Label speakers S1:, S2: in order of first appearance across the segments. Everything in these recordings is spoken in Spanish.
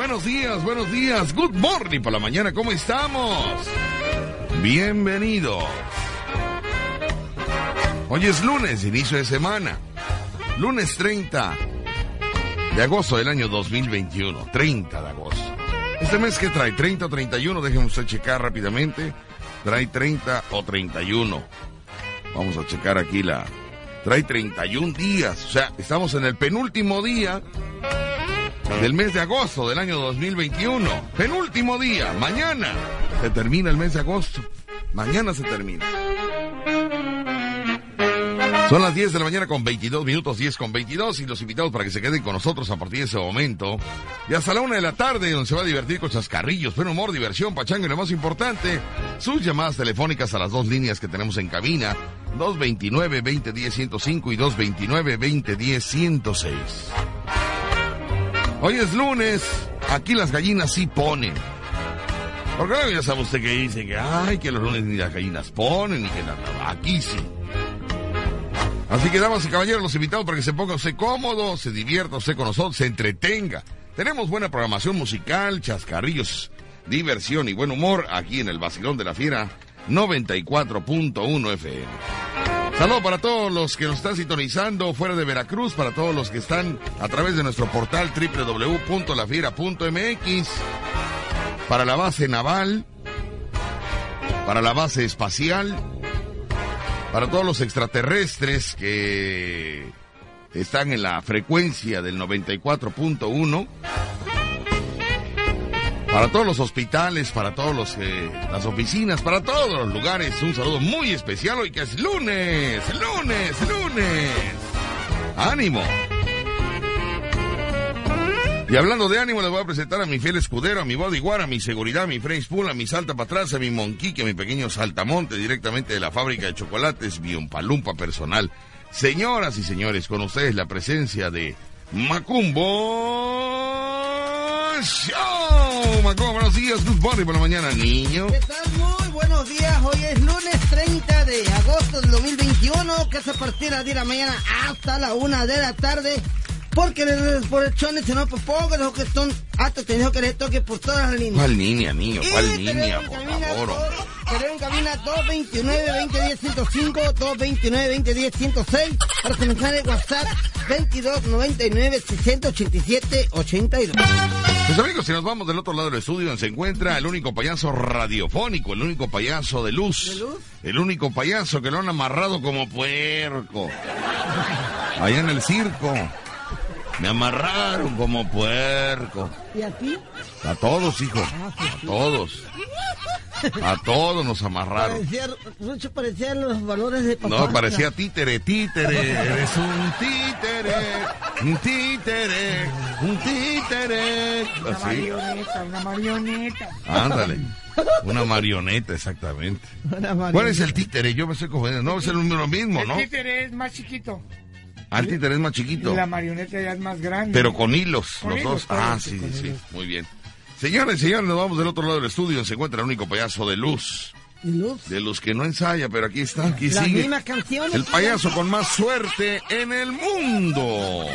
S1: buenos días. Good morning por la mañana, ¿cómo estamos? Bienvenidos. Hoy es lunes, inicio de semana. Lunes 30 de agosto del año 2021. 30 de agosto. Este mes, ¿qué trae? ¿30 o 31? Déjenme usted checar rápidamente. Trae 30 o 31. Vamos a checar aquí Trae 31 días. O sea, estamos en el penúltimo día del mes de agosto del año 2021. Penúltimo día. Mañana se termina el mes de agosto. Mañana se termina. Son las 10 de la mañana con 22 minutos, 10 con 22, y los invitamos para que se queden con nosotros a partir de ese momento. Y hasta la 1 de la tarde, donde se va a divertir con chascarrillos, buen humor, diversión, pachanga y lo más importante, sus llamadas telefónicas a las dos líneas que tenemos en cabina, 229-2010-105 y 229-2010-106. Hoy es lunes, aquí las gallinas sí ponen. Porque ya sabe usted que dice que los lunes ni las gallinas ponen, y que aquí sí. Así que, damas y caballeros, los invitamos para que se ponga usted cómodo, se divierta usted con nosotros, se entretenga. Tenemos buena programación musical, chascarrillos, diversión y buen humor aquí en el Vacilón de la Fiera 94.1 FM. Saludos para todos los que nos están sintonizando fuera de Veracruz, para todos los que están a través de nuestro portal www.lafiera.mx, para la base naval, para la base espacial, para todos los extraterrestres que están en la frecuencia del 94.1, para todos los hospitales, para todos las oficinas, para todos los lugares, un saludo muy especial hoy que es lunes. ¡Ánimo! Y hablando de ánimo, les voy a presentar a mi fiel escudero, a mi bodyguard, a mi seguridad, a mi French Pool, a mi salta para atrás, a mi monquique, a mi pequeño saltamonte, directamente de la fábrica de chocolates, mi umpalumpa personal. Señoras y señores, con ustedes la presencia de Macumbo Show. Macumbo, buenos días, good morning por la mañana, niño.
S2: ¿Qué tal? Muy buenos días, hoy es lunes 30 de agosto del 2021, que es a partir de las 10 de la mañana hasta la 1 de la tarde. Porque por el chones se nos poco los que son hasta tenido que les toque por todas las líneas.
S1: ¿Cuál línea, niño? ¿Cuál línea, por favor?
S2: Tenemos en cabina 229-2010-105, 229-2010-106, para comenzar el WhatsApp 2299-687-82.
S1: Pues amigos, si nos vamos del otro lado del estudio, se encuentra el único payaso radiofónico, el único payaso de luz.
S2: ¿De luz?
S1: El único payaso que lo han amarrado como puerco. Allá en el circo. Me amarraron como puerco.
S2: ¿Y a ti?
S1: A todos, hijo. A todos. A todos nos amarraron.
S2: Rucho parecía los valores de papá.
S1: No, parecía títere. Eres un títere. Así.
S3: Una marioneta.
S1: Ándale. Una marioneta, exactamente. ¿Cuál es el títere? Yo me estoy confundiendo. No, es el número mismo, ¿no?
S3: El títere es más chiquito.
S1: El títere es más chiquito.
S3: Y la marioneta ya es más grande.
S1: Pero con hilos,
S3: con
S1: los
S3: hilos,
S1: dos. Sí.
S3: hilos.
S1: Muy bien. Señores, nos vamos del otro lado del estudio. Se encuentra el único payaso de luz.
S2: ¿De luz?
S1: De los que no ensaya, pero aquí está, aquí
S2: Las
S1: sigue.
S2: mismas canciones.
S1: El payaso con más suerte en el mundo.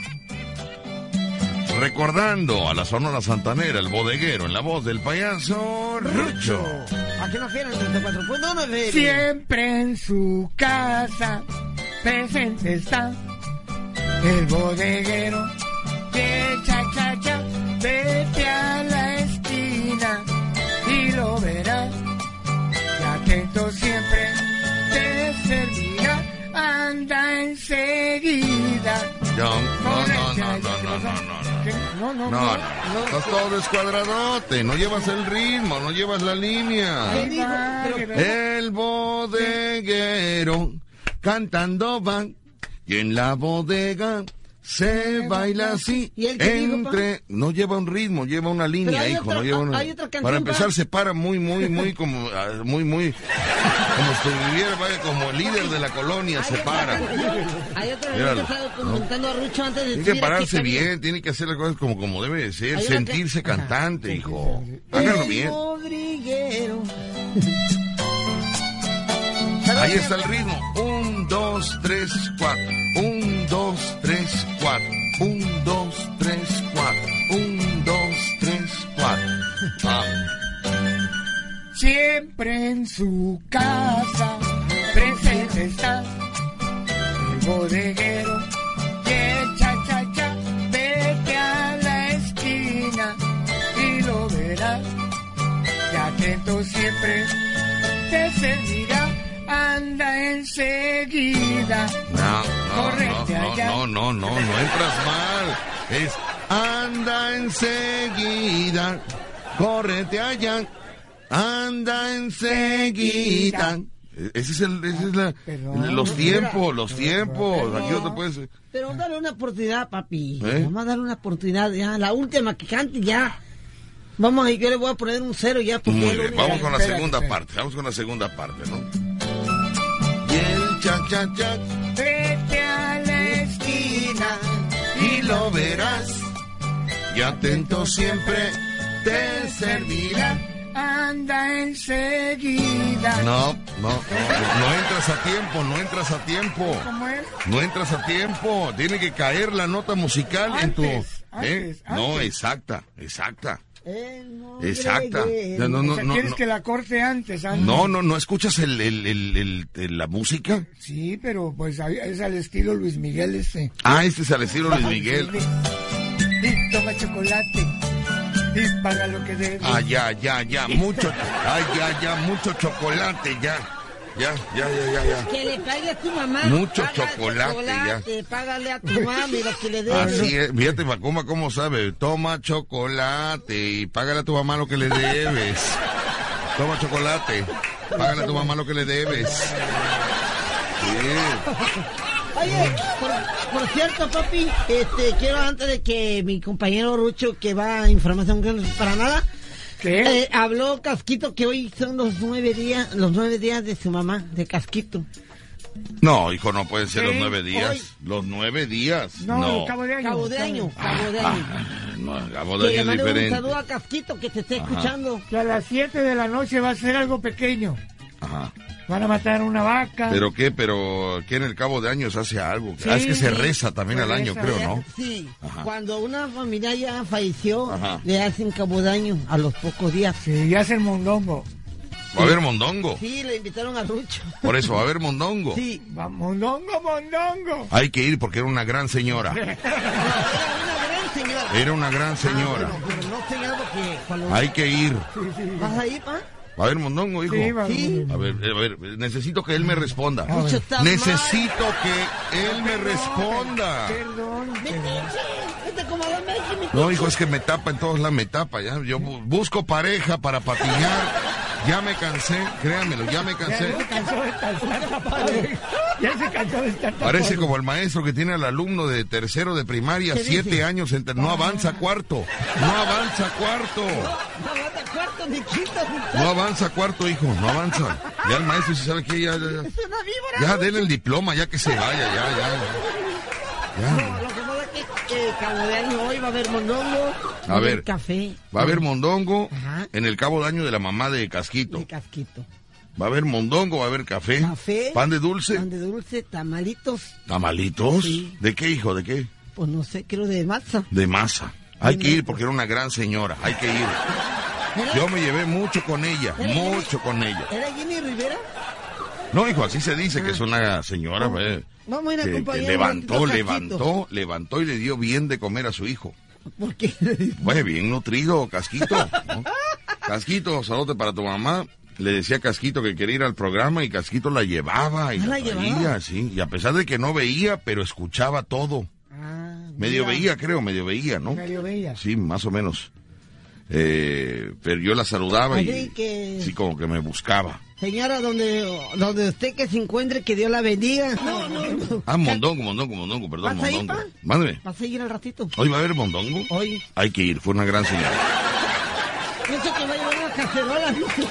S1: Recordando a la Sonora Santanera, el bodeguero, en la voz del payaso Rucho.
S2: Aquí nos fiera en 34.1.
S3: Siempre en su casa presente está el bodeguero. Que cha, vete a la esquina y lo verás. Y atento siempre te servirá. Anda enseguida.
S1: No. Estás todo descuadradote. No llevas el ritmo, no llevas la línea. El bodeguero cantando van y en la bodega se baila así.
S2: ¿Y el que digo,
S1: no lleva un ritmo, lleva una línea, hijo. No lleva una. Para empezar, se para muy como como si estuviera, vaya, como el líder de la colonia, se para.
S2: Hay otro que está comentando a Rucho antes de.
S1: Tiene que pararse bien, tiene que hacer las cosas como debe de ser, sentirse cantante, hijo. Háganlo bien. Ahí está el ritmo. 1, 2, 3, 4. 1, 2, 3, 4. 1, 2, 3, 4. 1, 2, 3.
S3: siempre en su casa presente está el bodeguero que cha, vete a la esquina y lo verás, que atento siempre te servirá, anda enseguida.
S1: No entras mal. Es anda enseguida, córrete allá, anda enseguida. Ese es los tiempos. Aquí no te puedes...
S2: Pero dale una oportunidad, papi. Vamos a darle una oportunidad ya. La última que cante ya. Vamos, y yo le voy a poner un 0 ya.
S1: Muy bien, vamos con la segunda parte. Vamos con la segunda parte, ¿no? Y el cha.
S3: Vete a la esquina
S1: y lo verás. Y atento siempre te servirá.
S3: Anda enseguida.
S1: No entras a tiempo.
S3: ¿Cómo es?
S1: No entras a tiempo. Tiene que caer la nota musical
S3: antes.
S1: No, exacta.
S2: Exacta.
S3: ¿Quieres que la corte antes?
S1: No escuchas la música.
S3: Sí, pero pues es al estilo Luis Miguel ese.
S1: Este es al estilo Luis Miguel.
S3: Y toma chocolate y paga lo que debe.
S1: Ya, mucho. Mucho chocolate, ya.
S2: Que le pague a tu mamá.
S1: Mucho chocolate, ya.
S2: Págale a tu mami lo que le debes.
S1: Así es, fíjate, Macumba, cómo sabe. Toma chocolate y págale a tu mamá lo que le debes. Toma chocolate, págale a tu mamá lo que le debes. Sí.
S2: Oye, por cierto, papi, quiero antes de que mi compañero Rucho, que va a información que no es para nada,
S3: ¿qué?
S2: Habló Casquito que hoy son los 9 días de su mamá, de Casquito.
S1: No, hijo, no pueden ser los 9 días.
S2: Hoy.
S1: Los 9 días.
S3: No, Cabo de año.
S2: Cabo de año.
S1: No, Cabo de año es diferente.
S2: Un saludo a Casquito que te está escuchando.
S3: Que a las 7 de la noche va a ser algo pequeño.
S1: Ajá.
S3: Van a matar una vaca.
S1: ¿Pero qué? ¿Pero qué en el Cabo de Años hace algo? Sí, es que se reza también al año, creo, ¿no?
S2: Sí.
S1: Ajá.
S2: Cuando una familia ya falleció,
S1: ajá,
S2: le hacen Cabo de Año a los pocos días.
S3: Sí, y hacen mondongo.
S1: ¿Va a haber mondongo?
S2: Sí, le invitaron a Rucho.
S1: Por eso, ¿va a haber mondongo?
S2: Sí.
S3: Va, mondongo.
S1: Hay que ir porque era una gran señora. Era una gran señora.
S2: Pero no señora porque cuando...
S1: Hay que ir.
S2: Sí. ¿Vas a ir, pa?
S1: ¿Va a haber mondongo, hijo?
S2: Sí.
S1: A ver, necesito que él me responda.
S2: Necesito
S1: que él me responda.
S3: Perdón.
S1: No, hijo, es que me tapa en todos lados, me tapa. Ya. Yo busco pareja para patinar. Ya me cansé, créanmelo, ya me cansé.
S3: Ya se cansó de estar.
S1: Parece como el maestro que tiene al alumno de tercero de primaria, 7 años, no avanza cuarto. No avanza cuarto. No avanza cuarto, hijo, no avanza. Ya el maestro, si sabe que ya denle el diploma, ya que se vaya, ya.
S2: Lo que pasa es que Cabo de Año hoy va a haber mondongo,
S1: a ver,
S2: café.
S1: Va a haber mondongo.
S2: Ajá.
S1: En el Cabo de Año de la mamá de Casquito. Va a haber mondongo, va a haber café. Pan de dulce, tamalitos. ¿Tamalitos? Sí. ¿De qué, hijo? ¿De qué?
S2: Pues no sé, creo de masa.
S1: De masa. Hay que ir porque era una gran señora, hay que ir. Yo me llevé mucho con ella.
S2: ¿Era Jenny Rivera?
S1: No, hijo, así se dice, que es una señora
S2: vamos a ir a
S1: que levantó y le dio bien de comer a su hijo.
S2: ¿Por qué?
S1: Bueno, bien nutrido, Casquito, ¿no? Casquito, saludos para tu mamá. Le decía a Casquito que quería ir al programa y Casquito la llevaba y la traía, sí. Y a pesar de que no veía, pero escuchaba todo. Medio veía, ¿no?
S3: Medio veía.
S1: Sí, más o menos. Pero yo la saludaba y sí, como que me buscaba.
S2: Señora, donde usted que se encuentre, que Dios la bendiga. No.
S1: Mondongo, perdón,
S2: ¿Vas
S1: mondongo.
S2: a ir,
S1: Mándeme.
S2: ¿Vas a ir al ratito?
S1: ¿Hoy va a haber mondongo?
S2: Hoy.
S1: Hay que ir, fue una gran señora.
S2: Pienso que va a llevar una cacerola.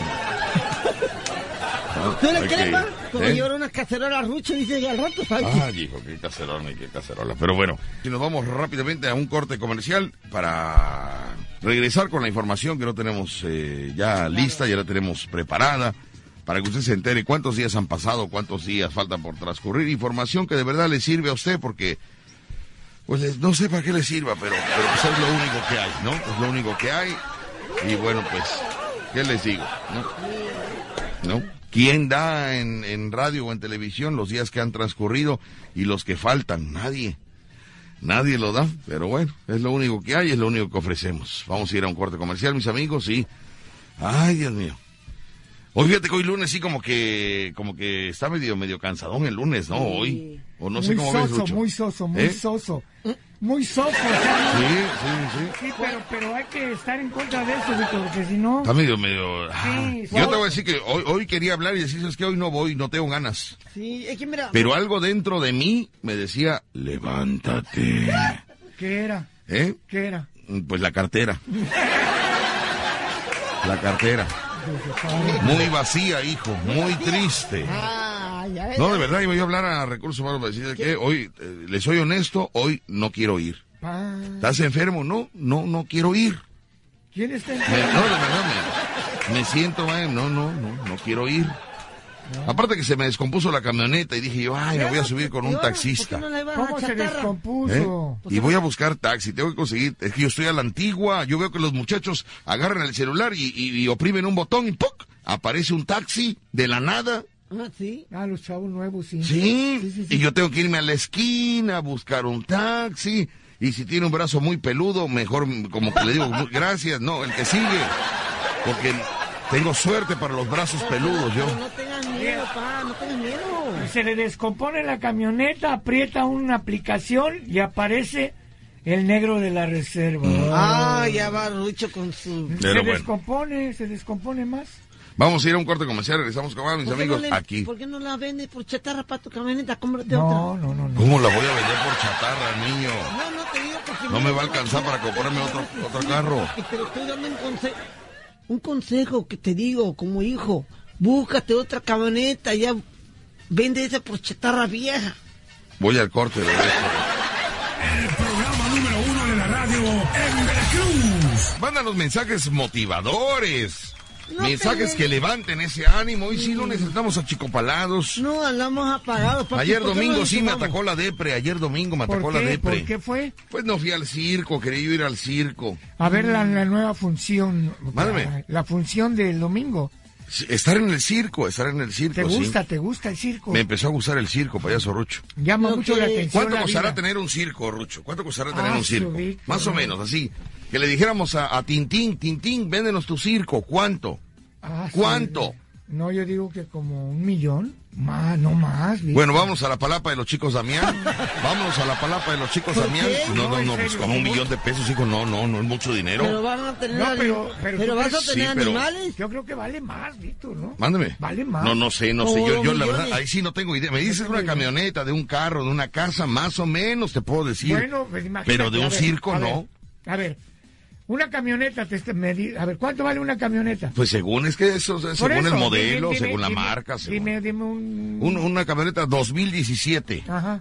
S2: ¿Tú le crees, pa? Como llevar una cacerola a Rucho, dice que al rato.
S1: Hijo, qué cacerola. Pero bueno, si nos vamos rápidamente a un corte comercial para regresar con la información que no tenemos ya lista, ya la tenemos preparada, para que usted se entere cuántos días han pasado, cuántos días faltan por transcurrir, información que de verdad le sirve a usted, porque pues no sé para qué le sirva, pero pues es lo único que hay, ¿no? Es lo único que hay. Y bueno, pues ¿Qué les digo? ¿No? ¿Quién da en radio o en televisión los días que han transcurrido y los que faltan? Nadie lo da, pero bueno, es lo único que hay, es lo único que ofrecemos. Vamos a ir a un corte comercial, mis amigos, y... Ay, Dios mío. Hoy fíjate que hoy lunes sí como que está medio cansadón el lunes, ¿no? Hoy. O no sé
S3: muy
S1: cómo
S3: soso,
S1: ves, Lucho.
S3: muy soso, muy soso. Muy soso, o sea,
S1: Sí.
S3: sí, pero hay que estar en contra de eso, Víctor, porque si no...
S1: Está medio...
S3: Sí,
S1: Yo te voy a decir que hoy quería hablar y decir, es que hoy no voy, no tengo ganas.
S2: Sí, es que mira...
S1: Pero algo dentro de mí me decía, levántate.
S3: ¿Qué era?
S1: ¿Eh?
S3: ¿Qué era?
S1: Pues la cartera. La cartera. Muy vacía, hijo, muy triste.
S2: Ya ves,
S1: No, de verdad, iba yo a hablar a Recursos Humanos para decirle que hoy, les soy honesto, hoy no quiero ir. ¿Estás enfermo? No quiero ir.
S3: ¿Quién está
S1: No,
S3: enfermo?
S1: de verdad, me siento mal, no quiero ir. Aparte que se me descompuso la camioneta y dije yo, ay, me voy a subir con un taxista.
S2: ¿Por qué no le vas a
S3: ¿Cómo se
S2: chatarra?
S3: descompuso?
S1: Y voy a buscar taxi, tengo que conseguir, es que yo estoy a la antigua, yo veo que los muchachos agarran el celular y oprimen un botón y ¡poc! Aparece un taxi de la nada.
S2: Ah, sí.
S3: Ah, los chavos nuevos, sí.
S1: Sí, y yo tengo que irme a la esquina a buscar un taxi, y si tiene un brazo muy peludo, mejor como que le digo, gracias, no, el que sigue, porque tengo suerte para los brazos peludos, yo.
S2: No tengas miedo, no tengas miedo.
S3: Se le descompone la camioneta, aprieta una aplicación y aparece el negro de la reserva.
S2: Ya va Rucho con su...
S1: Pero bueno.
S3: Se descompone más.
S1: Vamos a ir a un corte comercial, regresamos con más, mis amigos, aquí.
S2: ¿Por qué no la vendes por chatarra para tu camioneta? Cómprate
S3: No.
S2: otra.
S1: ¿Cómo la voy a vender por chatarra, niño?
S2: No te digo porque...
S1: No me va a alcanzar para comprarme otro carro.
S2: Pero estoy dando un consejo que te digo como hijo. Búscate otra camioneta, ya vende esa por chatarra vieja.
S1: Voy al corte de esto.
S4: El programa número 1 de la radio en Veracruz.
S1: Mándanos mensajes motivadores.
S2: No
S1: Mensajes
S2: te-
S1: que levanten ese ánimo. Y si lo necesitamos achicopalados.
S2: No, andamos apagados. papi,
S1: Ayer
S2: ¿por qué
S1: domingo
S2: no
S1: sí me
S2: sumamos?
S1: atacó la depre. Ayer domingo me atacó
S3: ¿Por
S1: la
S3: qué?
S1: depre.
S3: ¿Por qué fue?
S1: Pues no fui al circo, quería yo ir al circo.
S3: A ver la nueva función.
S1: Mándame.
S3: La función del domingo.
S1: Estar en el circo,
S3: ¿Te gusta el circo?
S1: Me empezó a gustar el circo, payaso Rucho.
S3: Llama
S2: Lo
S3: mucho
S2: que-
S3: la atención.
S1: ¿Cuánto
S3: la
S1: costará
S3: vida.
S1: tener un circo, Rucho? ¿Cuánto costará tener
S3: Ah,
S1: un circo?
S3: su Víctor,
S1: Más o
S3: no.
S1: menos, así. Que le dijéramos a Tintín, véndenos tu circo. ¿Cuánto?
S3: Ah, sí.
S1: ¿Cuánto?
S3: No, yo digo que como 1 millón. Más, no más. Víctor.
S1: Bueno, vamos a la palapa de los chicos Damián. Vámonos a la palapa de los chicos
S2: ¿Por
S1: Damián.
S2: qué?
S1: No,
S3: No, en
S1: pues
S3: serio,
S1: como
S3: ¿no?
S1: 1 millón de pesos, hijo, no es mucho dinero.
S2: Pero van a tener...
S3: No, pero ¿tú
S2: vas a
S3: crees?
S2: tener
S1: Sí, pero-
S2: animales.
S3: Yo creo que vale más, Víctor, ¿no?
S1: Mándeme.
S3: Vale más.
S1: No sé.
S2: Como
S1: Yo
S2: 2
S1: la verdad,
S2: millones.
S1: ahí sí no tengo idea. Me dices
S3: tengo
S1: una
S3: idea.
S1: camioneta, de un carro, de una casa, más o menos te puedo decir.
S3: Bueno, pues imagínate.
S1: Pero de un
S3: a ver,
S1: circo,
S3: a ver,
S1: no.
S3: A ver, una camioneta, a ver, ¿cuánto vale una camioneta?
S1: Pues según es que eso,
S3: Por
S1: según
S3: eso,
S1: el modelo,
S3: dime,
S1: según la
S3: dime,
S1: marca, según...
S3: Dime un...
S1: Una camioneta 2017,
S3: Ajá.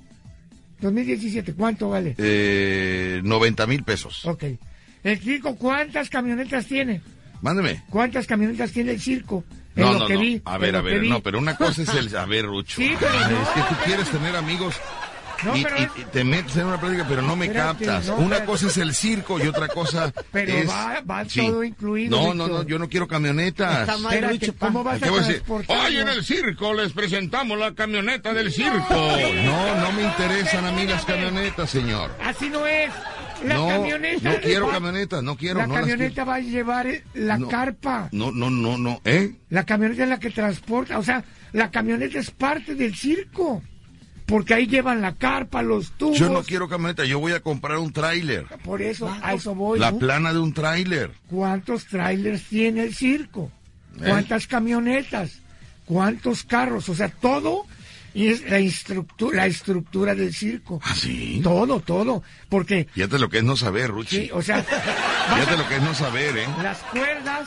S3: 2017, ¿cuánto vale?
S1: 90,000 pesos.
S3: Ok. ¿El circo cuántas camionetas tiene?
S1: Mándeme.
S3: ¿Cuántas camionetas tiene el circo? En
S1: No,
S3: lo
S1: no,
S3: que
S1: no.
S3: vi,
S1: A
S3: en
S1: ver,
S3: lo que vi.
S1: no, pero una cosa es el... A ver, Rucho.
S3: Sí, pero no,
S1: es que tú quieres tener amigos...
S3: No,
S1: y,
S3: pero
S1: y-
S3: es-
S1: y te metes en una plática, pero no me
S3: Espérate,
S1: captas.
S3: no,
S1: Una
S3: espérate.
S1: cosa es el circo y otra cosa
S3: Pero
S1: es...
S3: va
S1: Sí.
S3: todo incluido,
S1: No,
S3: Víctor.
S1: yo no quiero camionetas.
S2: Está mal,
S3: Espérate,
S2: Lucho,
S3: ¿cómo vas
S1: ¿Qué
S3: a
S1: voy a decir?
S3: transportar?
S1: Hoy en el circo les presentamos la camioneta del circo. No me interesan a mí las camionetas, señor.
S3: Así no es. La
S1: No,
S3: camioneta...
S1: no quiero
S3: va-
S1: camionetas, no quiero.
S3: La
S1: no las
S3: camioneta va a llevar la
S1: No.
S3: carpa.
S1: quiero. No, ¿eh?
S3: La camioneta es la que transporta. O sea, la camioneta es parte del circo. Porque ahí llevan la carpa, los tubos.
S1: Yo no quiero camioneta, yo voy a comprar un tráiler.
S3: Por eso, a eso voy.
S1: La
S3: ¿no?
S1: plana de un tráiler.
S3: ¿Cuántos trailers tiene el circo? ¿Cuántas camionetas? ¿Cuántos carros? O sea, todo es la estructura del circo.
S1: ¿Ah, sí?
S3: Todo. Porque,
S1: Fíjate lo que es no saber, Ruchi.
S3: sí, o sea,
S1: Fíjate lo que es no saber, ¿eh?
S3: las cuerdas,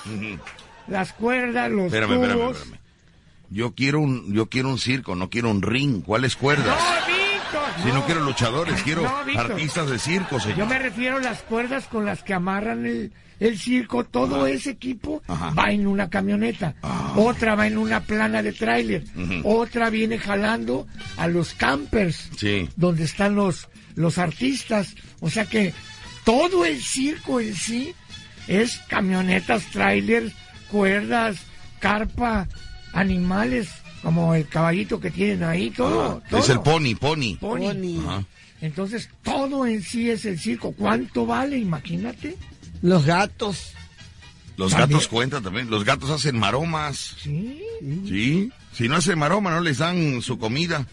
S1: Ujú.
S3: los
S1: Espérame.
S3: tubos.
S1: Yo quiero un circo, no quiero un ring. ¿Cuáles cuerdas?
S3: ¡No, Víctor!
S1: Si no quiero luchadores, quiero
S3: No, Víctor.
S1: artistas de circo, señor.
S3: Yo me refiero a las cuerdas con las que amarran el circo. Todo ese equipo
S1: Ajá.
S3: va en una camioneta. Otra va en una plana de tráiler. Otra viene jalando a los campers.
S1: Sí.
S3: Donde están los artistas. O sea que todo el circo en sí es camionetas, trailers, cuerdas, carpa, animales, como el caballito que tienen ahí, todo.
S1: Es el pony.
S2: Pony.
S1: Ajá.
S3: Entonces, todo en sí es el circo. ¿Cuánto vale? Imagínate.
S2: Los gatos.
S1: Los gatos cuentan también. Los gatos hacen maromas.
S3: Sí.
S1: Sí. Si no hacen maroma, no les dan su comida.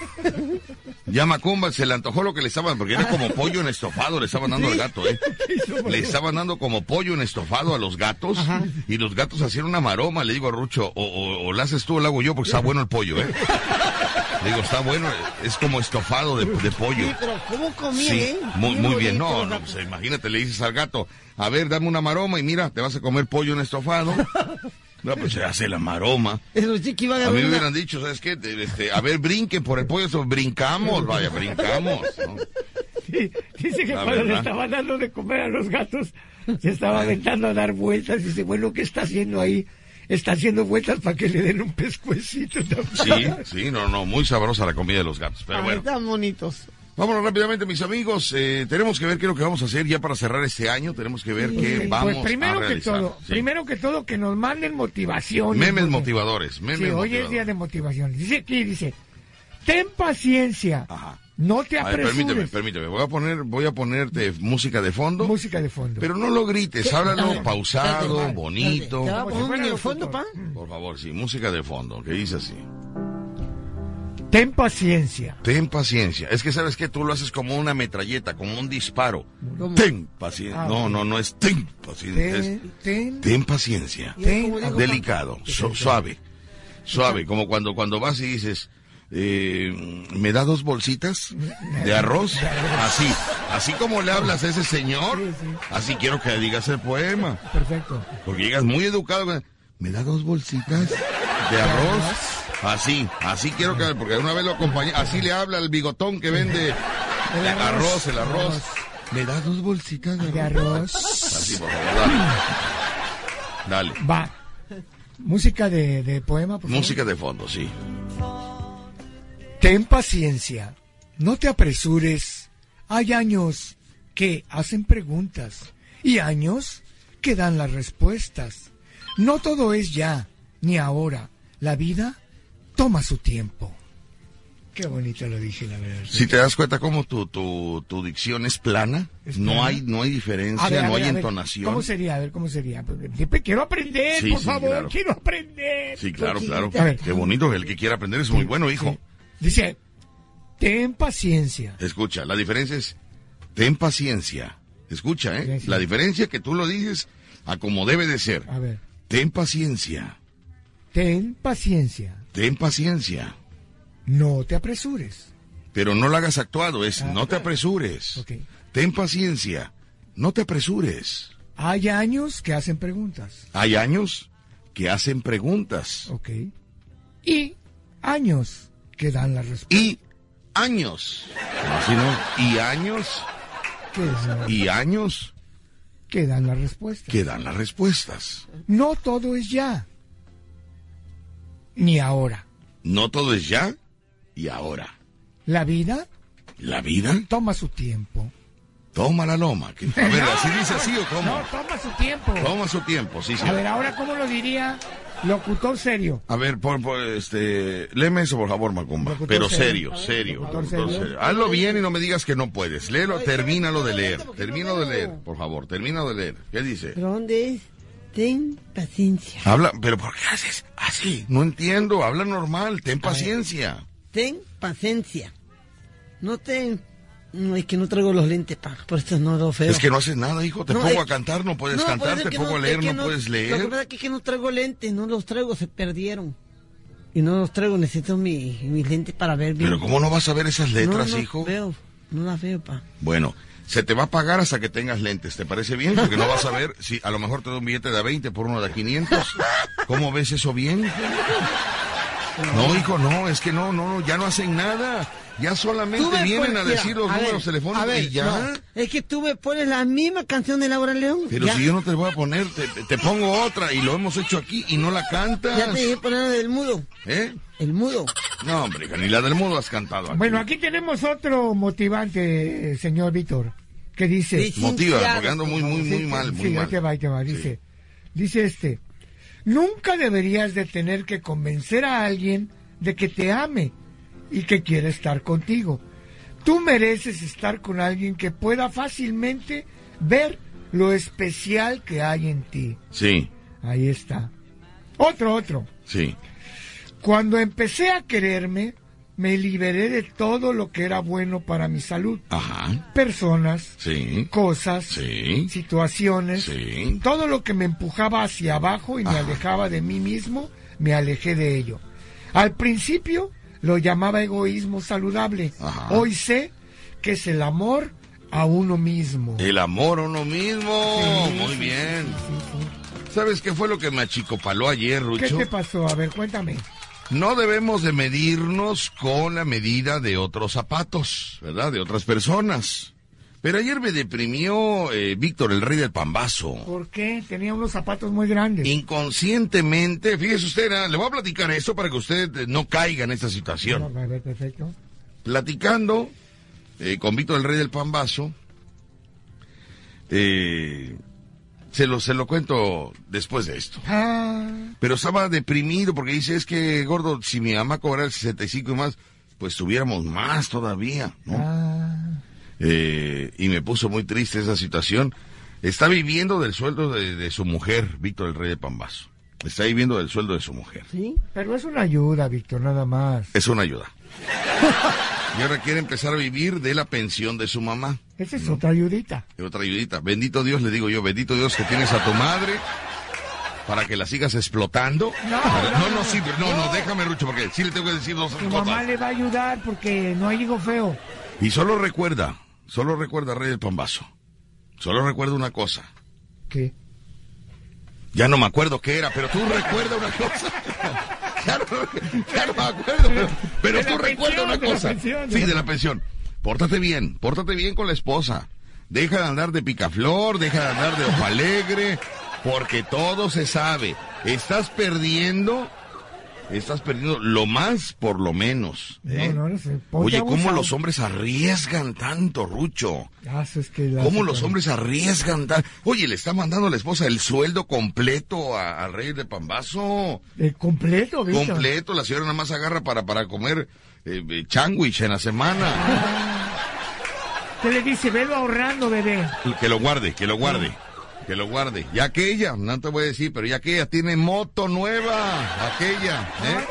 S1: Ya Macumba se le antojó lo que le estaban, porque era como pollo en estofado, le estaban dando al gato, Le estaban dando como pollo en estofado a los gatos. Ajá. Y los gatos hacían una maroma. Le digo a Rucho, o la haces tú o la hago yo, porque está bueno el pollo, Le digo, está bueno, es como estofado de pollo.
S2: Sí, pero ¿cómo comía,
S1: Sí, muy bien. No, pues, imagínate, le dices al gato, a ver, dame una maroma y mira, te vas a comer pollo en estofado. No, pues se hace la maroma.
S2: Eso sí que iba a
S1: mí me hubieran dicho, ¿sabes qué? A ver, brinquen por el pollo, brincamos, brincamos, ¿no?
S3: Sí, dice que cuando le estaban dando de comer a los gatos, se estaba aventando a dar vueltas. Dice, bueno, ¿qué está haciendo ahí? Está haciendo vueltas para que le den un pescuecito también.
S1: Sí, no, muy sabrosa la comida de los gatos, pero bueno.
S2: Están bonitos.
S1: Vámonos rápidamente, mis amigos. Tenemos que ver qué es lo que vamos a hacer ya para cerrar este año. Tenemos que ver qué vamos a realizar.
S3: Primero que todo, que nos manden motivación.
S1: Memes motivadores.
S3: Hoy es día de motivación. Dice aquí, ten paciencia.
S1: Ajá.
S3: No te apresures.
S1: Permíteme. Voy a ponerte música de fondo.
S3: Música de fondo.
S1: Pero no lo grites, háblalo pausado, bonito.
S2: ¿Te va a poner música de fondo, pa?
S1: Por favor, sí, música de fondo, que dice así.
S3: Ten paciencia.
S1: Ten paciencia. Es que, ¿sabes qué? Tú lo haces como una metralleta, como un disparo. ¿Cómo? Ten paciencia. No es ten paciencia. Ten paciencia. Delicado, suave. Como cuando vas y dices, ¿me da 2 bolsitas de arroz? Así como le hablas a ese señor, así quiero que digas el poema.
S3: Perfecto.
S1: Porque llegas muy educado. ¿Me da 2 bolsitas de arroz? Así quiero que, porque una vez lo acompañé, así le habla al bigotón que vende el arroz. ¿Me da 2 bolsitas de arroz? Así, por favor, dale.
S3: Va. Música de poema, por favor.
S1: Música de fondo, sí.
S3: Ten paciencia, no te apresures. Hay años que hacen preguntas y años que dan las respuestas. No todo es ya, ni ahora. La vida toma su tiempo. Qué bonito lo dije, la verdad.
S1: Si te das cuenta cómo tu dicción es plana, no hay diferencia, no hay entonación.
S3: ¿Cómo sería? A ver, ¿cómo sería? Quiero aprender, por favor, claro. Quiero aprender.
S1: Sí, claro. A ver. Qué bonito, el que quiera aprender es muy bueno, hijo.
S3: Sí. Dice, ten paciencia.
S1: Escucha, la diferencia es, ten paciencia. Escucha, Sí. La diferencia que tú lo dices a como debe de ser.
S3: A ver.
S1: Ten paciencia.
S3: Ten paciencia.
S1: Ten paciencia.
S3: No te apresures.
S1: Pero no lo hagas actuado, no te apresures.
S3: Okay.
S1: Ten paciencia. No te apresures.
S3: Hay años que hacen preguntas.
S1: Hay años que hacen preguntas.
S3: Ok. Y años que dan la respuesta.
S1: Y años. Así no. Y años.
S3: ¿Qué es eso?
S1: Y años.
S3: Que dan las respuestas.
S1: Que dan las respuestas.
S3: No todo es ya. Ni ahora.
S1: No todo es ya y ahora.
S3: La vida
S1: toma
S3: su tiempo.
S1: Toma la loma. A ver, ¿así dice así o cómo?
S3: No, toma su tiempo.
S1: Toma su tiempo, sí.
S3: A ver, ahora, ¿cómo lo diría locutor serio?
S1: A ver, léeme eso, por favor, Macumba.
S3: Locutor
S1: pero
S3: serio.
S1: serio. Hazlo bien y no me digas que no puedes. Léelo, termínalo de leer. Termino de leer, por favor. Termino de leer. ¿Qué dice?
S2: ¿Pero dónde es? Ten paciencia.
S1: Habla, pero ¿por qué haces así? No entiendo, habla normal, ten paciencia.
S2: Ten paciencia. No, es que no traigo los lentes, por esto no lo veo.
S1: Es que no haces nada, hijo, te pongo a cantar, no puedes cantar, te pongo a leer, no puedes leer.
S2: Lo que pasa es que no traigo lentes, no los traigo, se perdieron. Y no los traigo, necesito mis lentes para ver bien.
S1: Pero ¿cómo no vas a ver esas letras, hijo?
S2: No las veo, pa.
S1: Bueno, se te va a pagar hasta que tengas lentes, ¿te parece bien? Porque no vas a ver, si a lo mejor te doy un billete de a 20 por uno de a 500. ¿Cómo ves eso bien? No, hijo, no, es que no, ya no hacen nada. Ya solamente vienen a decir los números telefónicos y ya.
S2: No, es que tú me pones la misma canción de Laura León.
S1: Pero
S2: ya.
S1: Si yo no te voy a poner, te pongo otra y lo hemos hecho aquí y no la cantas.
S2: Ya te dije poner la del mudo. El mudo.
S1: No, hombre, ni la del mudo has cantado aquí.
S3: Bueno, aquí tenemos otro motivante, señor Víctor, que dice...
S1: Motiva, porque ando muy mal, muy mal.
S3: Ahí te va. Dice, Nunca deberías de tener que convencer a alguien de que te ame y que quiera estar contigo. Tú mereces estar con alguien que pueda fácilmente ver lo especial que hay en ti.
S1: Sí.
S3: Ahí está. Otro.
S1: Sí.
S3: Cuando empecé a quererme, me liberé de todo lo que era bueno para mi salud.
S1: Ajá.
S3: Personas,
S1: Sí.
S3: cosas,
S1: Sí.
S3: situaciones,
S1: Sí.
S3: todo lo que me empujaba hacia abajo y me alejaba de mí mismo, me alejé de ello. Al principio lo llamaba egoísmo saludable.
S1: Ajá.
S3: Hoy sé que es el amor a uno mismo.
S1: El amor a uno mismo.
S3: Sí,
S1: Muy
S3: sí,
S1: bien.
S3: sí.
S1: ¿Sabes qué fue lo que me achicopaló ayer, Rucho?
S3: ¿Qué te pasó? A ver, cuéntame.
S1: No debemos de medirnos con la medida de otros zapatos, ¿verdad? De otras personas. Pero ayer me deprimió Víctor, el rey del pambazo.
S3: ¿Por qué? Tenía unos zapatos muy grandes.
S1: Inconscientemente, fíjese usted, le voy a platicar esto para que usted no caiga en esta situación.
S3: A ver, perfecto.
S1: Platicando con Víctor, el rey del pambazo, se lo cuento después de esto. Pero estaba deprimido porque dice, es que, gordo, si mi mamá cobrara el 65 y más, pues tuviéramos más todavía, ¿no? Y me puso muy triste esa situación. Está viviendo del sueldo de su mujer, Víctor, el rey de Pambazo. Está viviendo del sueldo de su mujer.
S3: Sí, pero es una ayuda, Víctor, nada más.
S1: Es una ayuda. Y ahora quiere empezar a vivir de la pensión de su mamá.
S3: Esa es otra ayudita.
S1: Otra ayudita. Bendito Dios, le digo yo, bendito Dios que tienes a tu madre para que la sigas explotando. No, déjame, Rucho, porque sí le tengo que decir dos
S3: Tu
S1: cosas.
S3: mamá le va a ayudar porque no hay hijo feo.
S1: Y solo recuerda, Rey del Pambazo, solo recuerda una cosa.
S3: ¿Qué?
S1: Ya no me acuerdo qué era, pero tú recuerda una cosa. Ya no me acuerdo, pero tú recuerda una cosa. Sí, de la pensión. Pórtate bien con la esposa. Deja de andar de picaflor, deja de andar de ojo alegre, porque todo se sabe. Estás perdiendo lo más por lo menos.
S3: No sé.
S1: Oye, ¿cómo los hombres arriesgan tanto, Rucho? ¿Cómo los hombres arriesgan tanto? Oye, le está mandando a la esposa el sueldo completo al rey de Pambazo.
S3: ¿Completo, Víctor?
S1: Completo, la señora nada más agarra para comer chándwich en la semana.
S3: ¿Qué le dice? Velo ahorrando, bebé.
S1: Que lo guarde. Ya que ella, no te voy a decir, pero ya que ella tiene moto nueva, aquella,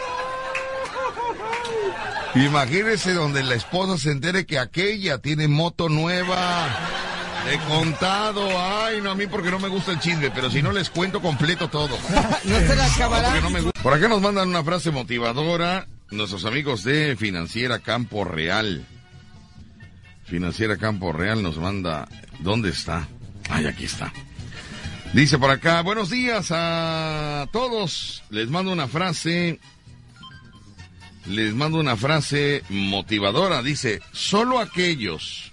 S1: Imagínese donde la esposa se entere que aquella tiene moto nueva, de contado. Ay, no, a mí porque no me gusta el chisme, pero si no les cuento completo todo.
S2: No se la acabará.
S1: No me gusta. Por acá nos mandan una frase motivadora nuestros amigos de Financiera Campo Real. Financiera Campo Real nos manda, ¿dónde está? Ay, aquí está. Dice por acá, buenos días a todos. Les mando una frase motivadora. Dice, solo aquellos.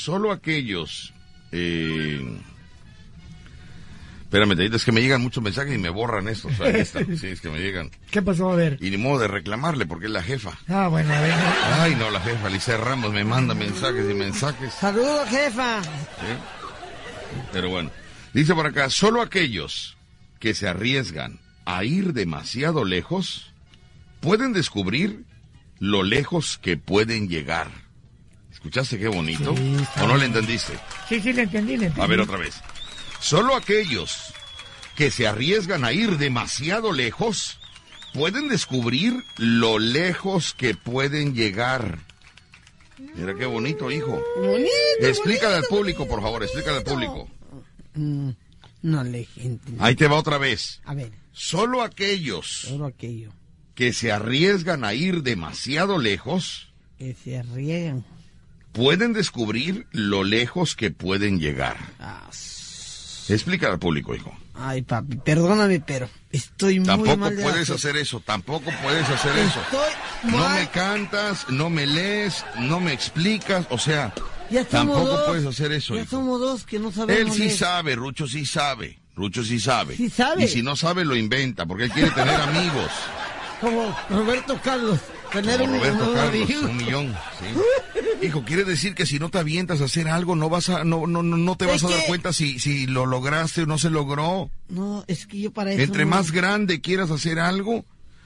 S1: Espérame, es que me llegan muchos mensajes y me borran estos. O sea, sí, es que me llegan.
S3: ¿Qué pasó? A ver.
S1: Y ni modo de reclamarle porque es la jefa.
S3: Bueno, a ver.
S1: Ay, no, la jefa, Alicia Ramos, me manda mensajes y mensajes.
S2: Saludos, jefa.
S1: ¿Sí? Pero bueno. Dice por acá, solo aquellos que se arriesgan a ir demasiado lejos pueden descubrir lo lejos que pueden llegar. ¿Escuchaste qué bonito?
S3: Sí,
S1: ¿O no le entendiste?
S3: Sí, le entendí.
S1: A ver, otra vez. Solo aquellos que se arriesgan a ir demasiado lejos pueden descubrir lo lejos que pueden llegar. Mira qué bonito, hijo.
S2: Bonito.
S1: Explícale al público, por favor, explícale al público.
S2: No le entiendo.
S1: Ahí te va otra vez.
S2: A ver.
S1: Solo aquellos
S2: Todo aquello.
S1: que se arriesgan a ir demasiado lejos
S2: Que se arriesgan.
S1: pueden descubrir lo lejos que pueden llegar. Explícale al público, hijo.
S2: Ay, papi, perdóname, pero estoy muy
S1: Tampoco
S2: mal de la
S1: puedes
S2: fe.
S1: hacer eso, tampoco puedes hacer eso.
S2: Estoy
S1: No
S2: mal.
S1: me cantas, no me lees, no me explicas, o sea,
S2: Ya somos
S1: tampoco
S2: dos.
S1: puedes hacer eso,
S2: Ya
S1: hijo.
S2: somos dos que no sabemos.
S1: Él sí
S2: leer.
S1: sabe, Rucho sí sabe.
S2: Sí sabe.
S1: Y si no sabe, lo inventa, porque él quiere tener amigos.
S2: Como Roberto Carlos. Tener
S1: Como Roberto
S2: un
S1: Carlos,
S2: amigo.
S1: 1 millón. ¿Sí? Hijo, quiere decir que si no te avientas a hacer algo, no te vas a dar cuenta si lo lograste o no se logró.
S2: No, es que yo para eso
S1: Entre más grande quieras hacer algo...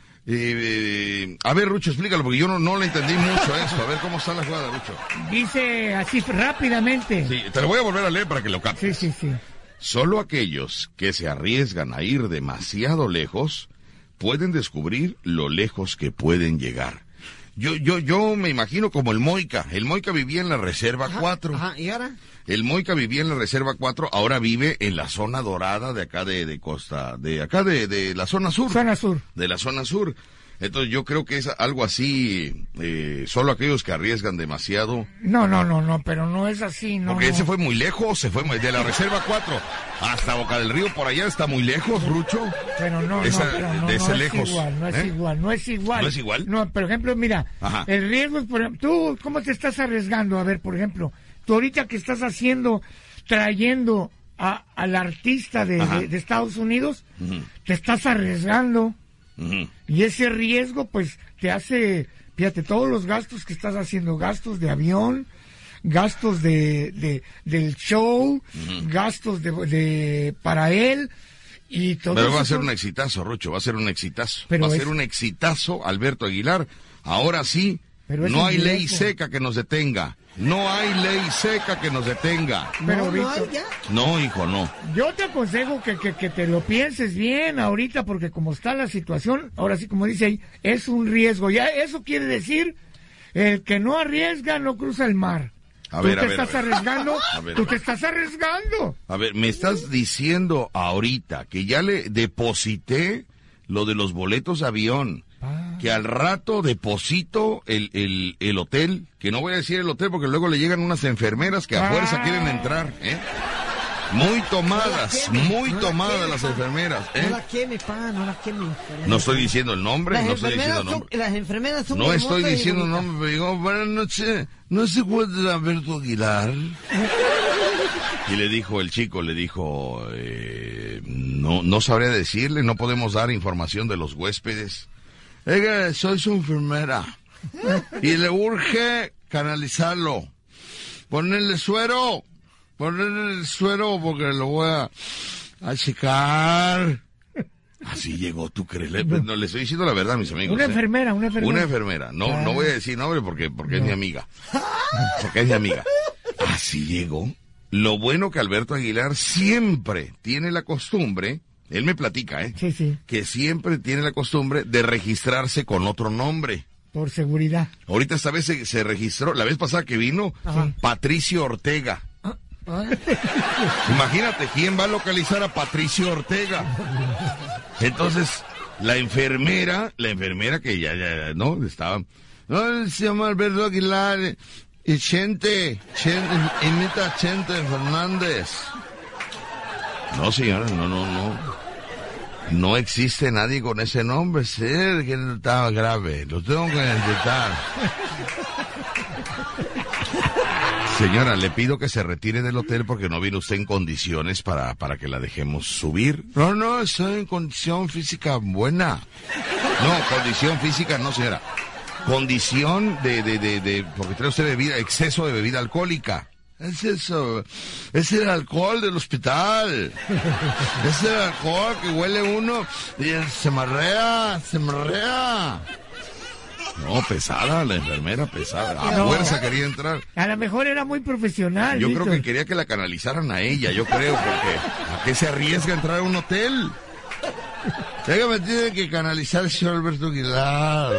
S1: a ver, Rucho, explícalo, porque yo no le entendí mucho esto. A ver, ¿cómo está la jugada, Rucho?
S3: Dice así rápidamente.
S1: Sí, te lo voy a volver a leer para que lo captes.
S3: Sí.
S1: Solo aquellos que se arriesgan a ir demasiado lejos pueden descubrir lo lejos que pueden llegar. Yo me imagino como el Moica. El Moica vivía en la Reserva 4.
S2: Ajá, ¿y ahora?
S1: El Moica vivía en la Reserva 4, ahora vive en la zona dorada de acá de Costa, de acá de la zona sur.
S3: Zona sur.
S1: De la zona sur. Entonces yo creo que es algo así, solo aquellos que arriesgan demasiado.
S3: No, pero no es así, no.
S1: Porque él se fue muy lejos, de la Reserva 4 hasta Boca del Río, por allá está muy lejos, Rucho.
S3: Pero no es igual. No es igual. No, por ejemplo, mira,
S1: Ajá.
S3: El riesgo es, por ejemplo, tú, ¿cómo te estás arriesgando? A ver, por ejemplo, tú ahorita que estás trayendo al artista de Estados Unidos,
S1: Uh-huh.
S3: te estás arriesgando.
S1: Uh-huh.
S3: Y ese riesgo, pues, te hace, fíjate, todos los gastos que estás haciendo, gastos de avión, gastos del show,
S1: Uh-huh.
S3: gastos para él, y todo
S1: Pero
S3: eso.
S1: va a ser un exitazo, Rucho, va a ser un exitazo.
S3: Pero
S1: va a ser un exitazo, Alberto Aguilar. Ahora sí,
S3: Pero
S1: no
S3: es
S1: hay
S3: un
S1: ley
S3: riesgo.
S1: seca que nos detenga. No hay ley seca que nos detenga.
S3: Pero,
S2: no
S3: Víctor,
S2: hay ya.
S1: No, hijo, no.
S3: yo te aconsejo que te lo pienses bien ahorita, porque como está la situación, ahora sí, como dice ahí, es un riesgo. Ya eso quiere decir, el que no arriesga no cruza el mar.
S1: A ver,
S3: Tú te estás arriesgando,
S1: Tú
S3: te estás arriesgando.
S1: A ver, me estás diciendo ahorita que ya le deposité lo de los boletos de avión, que al rato deposito el hotel, que no voy a decir el hotel porque luego le llegan unas enfermeras que a fuerza quieren entrar, ¿eh? Muy tomadas las enfermeras, ¿eh?
S2: No la queme, pa, no la queme.
S1: No estoy diciendo el nombre,
S2: Las
S1: no estoy diciendo
S2: enfermeras
S1: el nombre.
S2: las enfermeras son
S1: No estoy
S2: hermosas y
S1: diciendo el
S2: bonitas.
S1: nombre, pero digo, buenas noches, ¿no se encuentra Alberto Aguilar? Y le dijo el chico, no sabría decirle, no podemos dar información de los huéspedes. Oiga, soy su enfermera y le urge canalizarlo, ponerle suero porque lo voy a checar. Así llegó, ¿tú crees? No, le estoy diciendo la verdad, mis amigos.
S3: Una enfermera.
S1: Una enfermera. No voy a decir nombre porque es mi amiga. Porque es mi amiga. Así llegó. Lo bueno que Alberto Aguilar siempre tiene la costumbre, él me platica,
S3: Sí.
S1: que siempre tiene la costumbre de registrarse con otro nombre.
S3: Por seguridad.
S1: Ahorita esta vez se registró, la vez pasada que vino,
S3: Ajá.
S1: Patricio Ortega. Imagínate, ¿quién va a localizar a Patricio Ortega? Entonces, la enfermera que ya, ¿no? Estaba, no, se llama Alberto Aguilar, y Chente, imita a Chente Fernández. No, señora, no existe nadie con ese nombre, sí, que estaba grave, lo tengo que intentar. Señora, le pido que se retire del hotel porque no viene usted en condiciones para que la dejemos subir. No, estoy en condición física buena. No, condición física no, señora. Condición porque trae usted exceso de bebida alcohólica. Es eso, es el alcohol del hospital. Es el alcohol que huele uno y se marrea. No, pesada, la enfermera pesada. A fuerza quería entrar.
S3: A lo mejor era muy profesional.
S1: Yo
S3: Víctor.
S1: creo que quería que la canalizaran a ella, yo creo, porque ¿a qué se arriesga a entrar a un hotel? Oiga, me tiene que canalizar el señor Alberto Aguilar.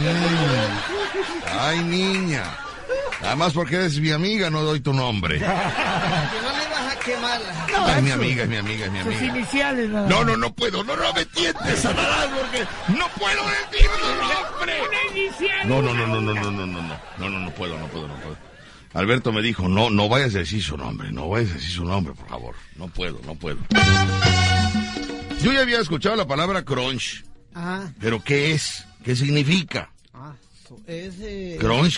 S1: Ay, niña. Además, porque eres mi amiga, no doy tu nombre.
S2: Que no le vas a quemarla.
S3: No,
S1: Es mi
S3: eso.
S1: amiga, es mi amiga, es mi
S3: Sus
S1: amiga.
S3: iniciales. nada más.
S1: No puedo, no me tientes, Satanás, porque no puedo decir tu nombre.
S3: Una inicial.
S1: No puedo. Alberto me dijo, no vayas a decir su nombre, por favor. No puedo. Yo ya había escuchado la palabra crunch,
S2: Ah,
S1: pero ¿qué es? ¿Qué significa?
S2: es
S1: Crunch.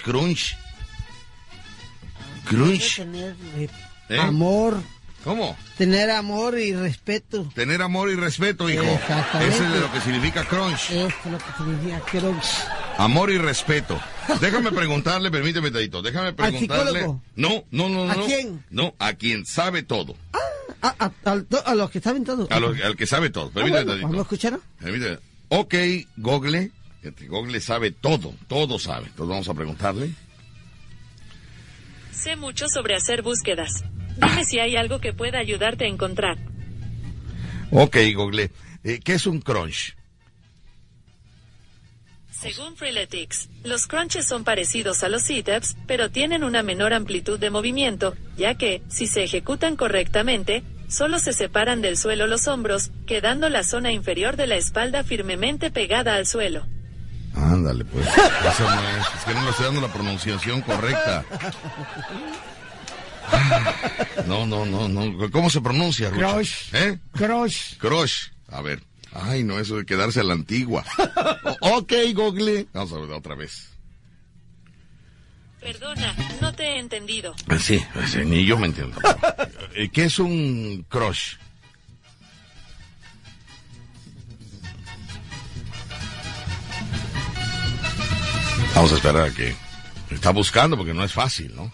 S2: tener
S1: ¿Eh?
S2: amor,
S1: ¿Cómo?
S2: tener amor y respeto.
S1: Tener amor y respeto, hijo.
S2: Exactamente.
S1: Eso es de lo que significa crunch.
S2: Esto es lo que significa crunch.
S1: Amor y respeto. Déjame preguntarle, permíteme, Tadito, déjame preguntarle.
S2: psicólogo?
S1: No.
S2: ¿A quién?
S1: No, a quien sabe todo.
S2: A los que saben todo.
S1: Al que sabe todo. Permíteme,
S2: bueno,
S1: Tadito.
S2: ¿vamos a escuchar?
S1: Permíteme. Ok, Google. Google sabe todo sabe. Entonces vamos a preguntarle.
S5: Sé mucho sobre hacer búsquedas. Dime si hay algo que pueda ayudarte a encontrar.
S1: Ok, Google. ¿Qué es un crunch?
S5: Según Freeletics, los crunches son parecidos a los sit-ups, pero tienen una menor amplitud de movimiento, ya que, si se ejecutan correctamente, solo se separan del suelo los hombros, quedando la zona inferior de la espalda firmemente pegada al suelo.
S1: Ándale, pues. Eso no es que no le estoy dando la pronunciación correcta. No. ¿Cómo se pronuncia, Rucho?
S3: Crush.
S1: Crush. A ver. Ay, no, eso de quedarse a la antigua. Ok, Google. Vamos a ver otra vez.
S5: Perdona, no te he entendido.
S1: Sí, ni yo me entiendo. ¿Qué es un crush? Vamos a esperar a que está buscando porque no es fácil, ¿no?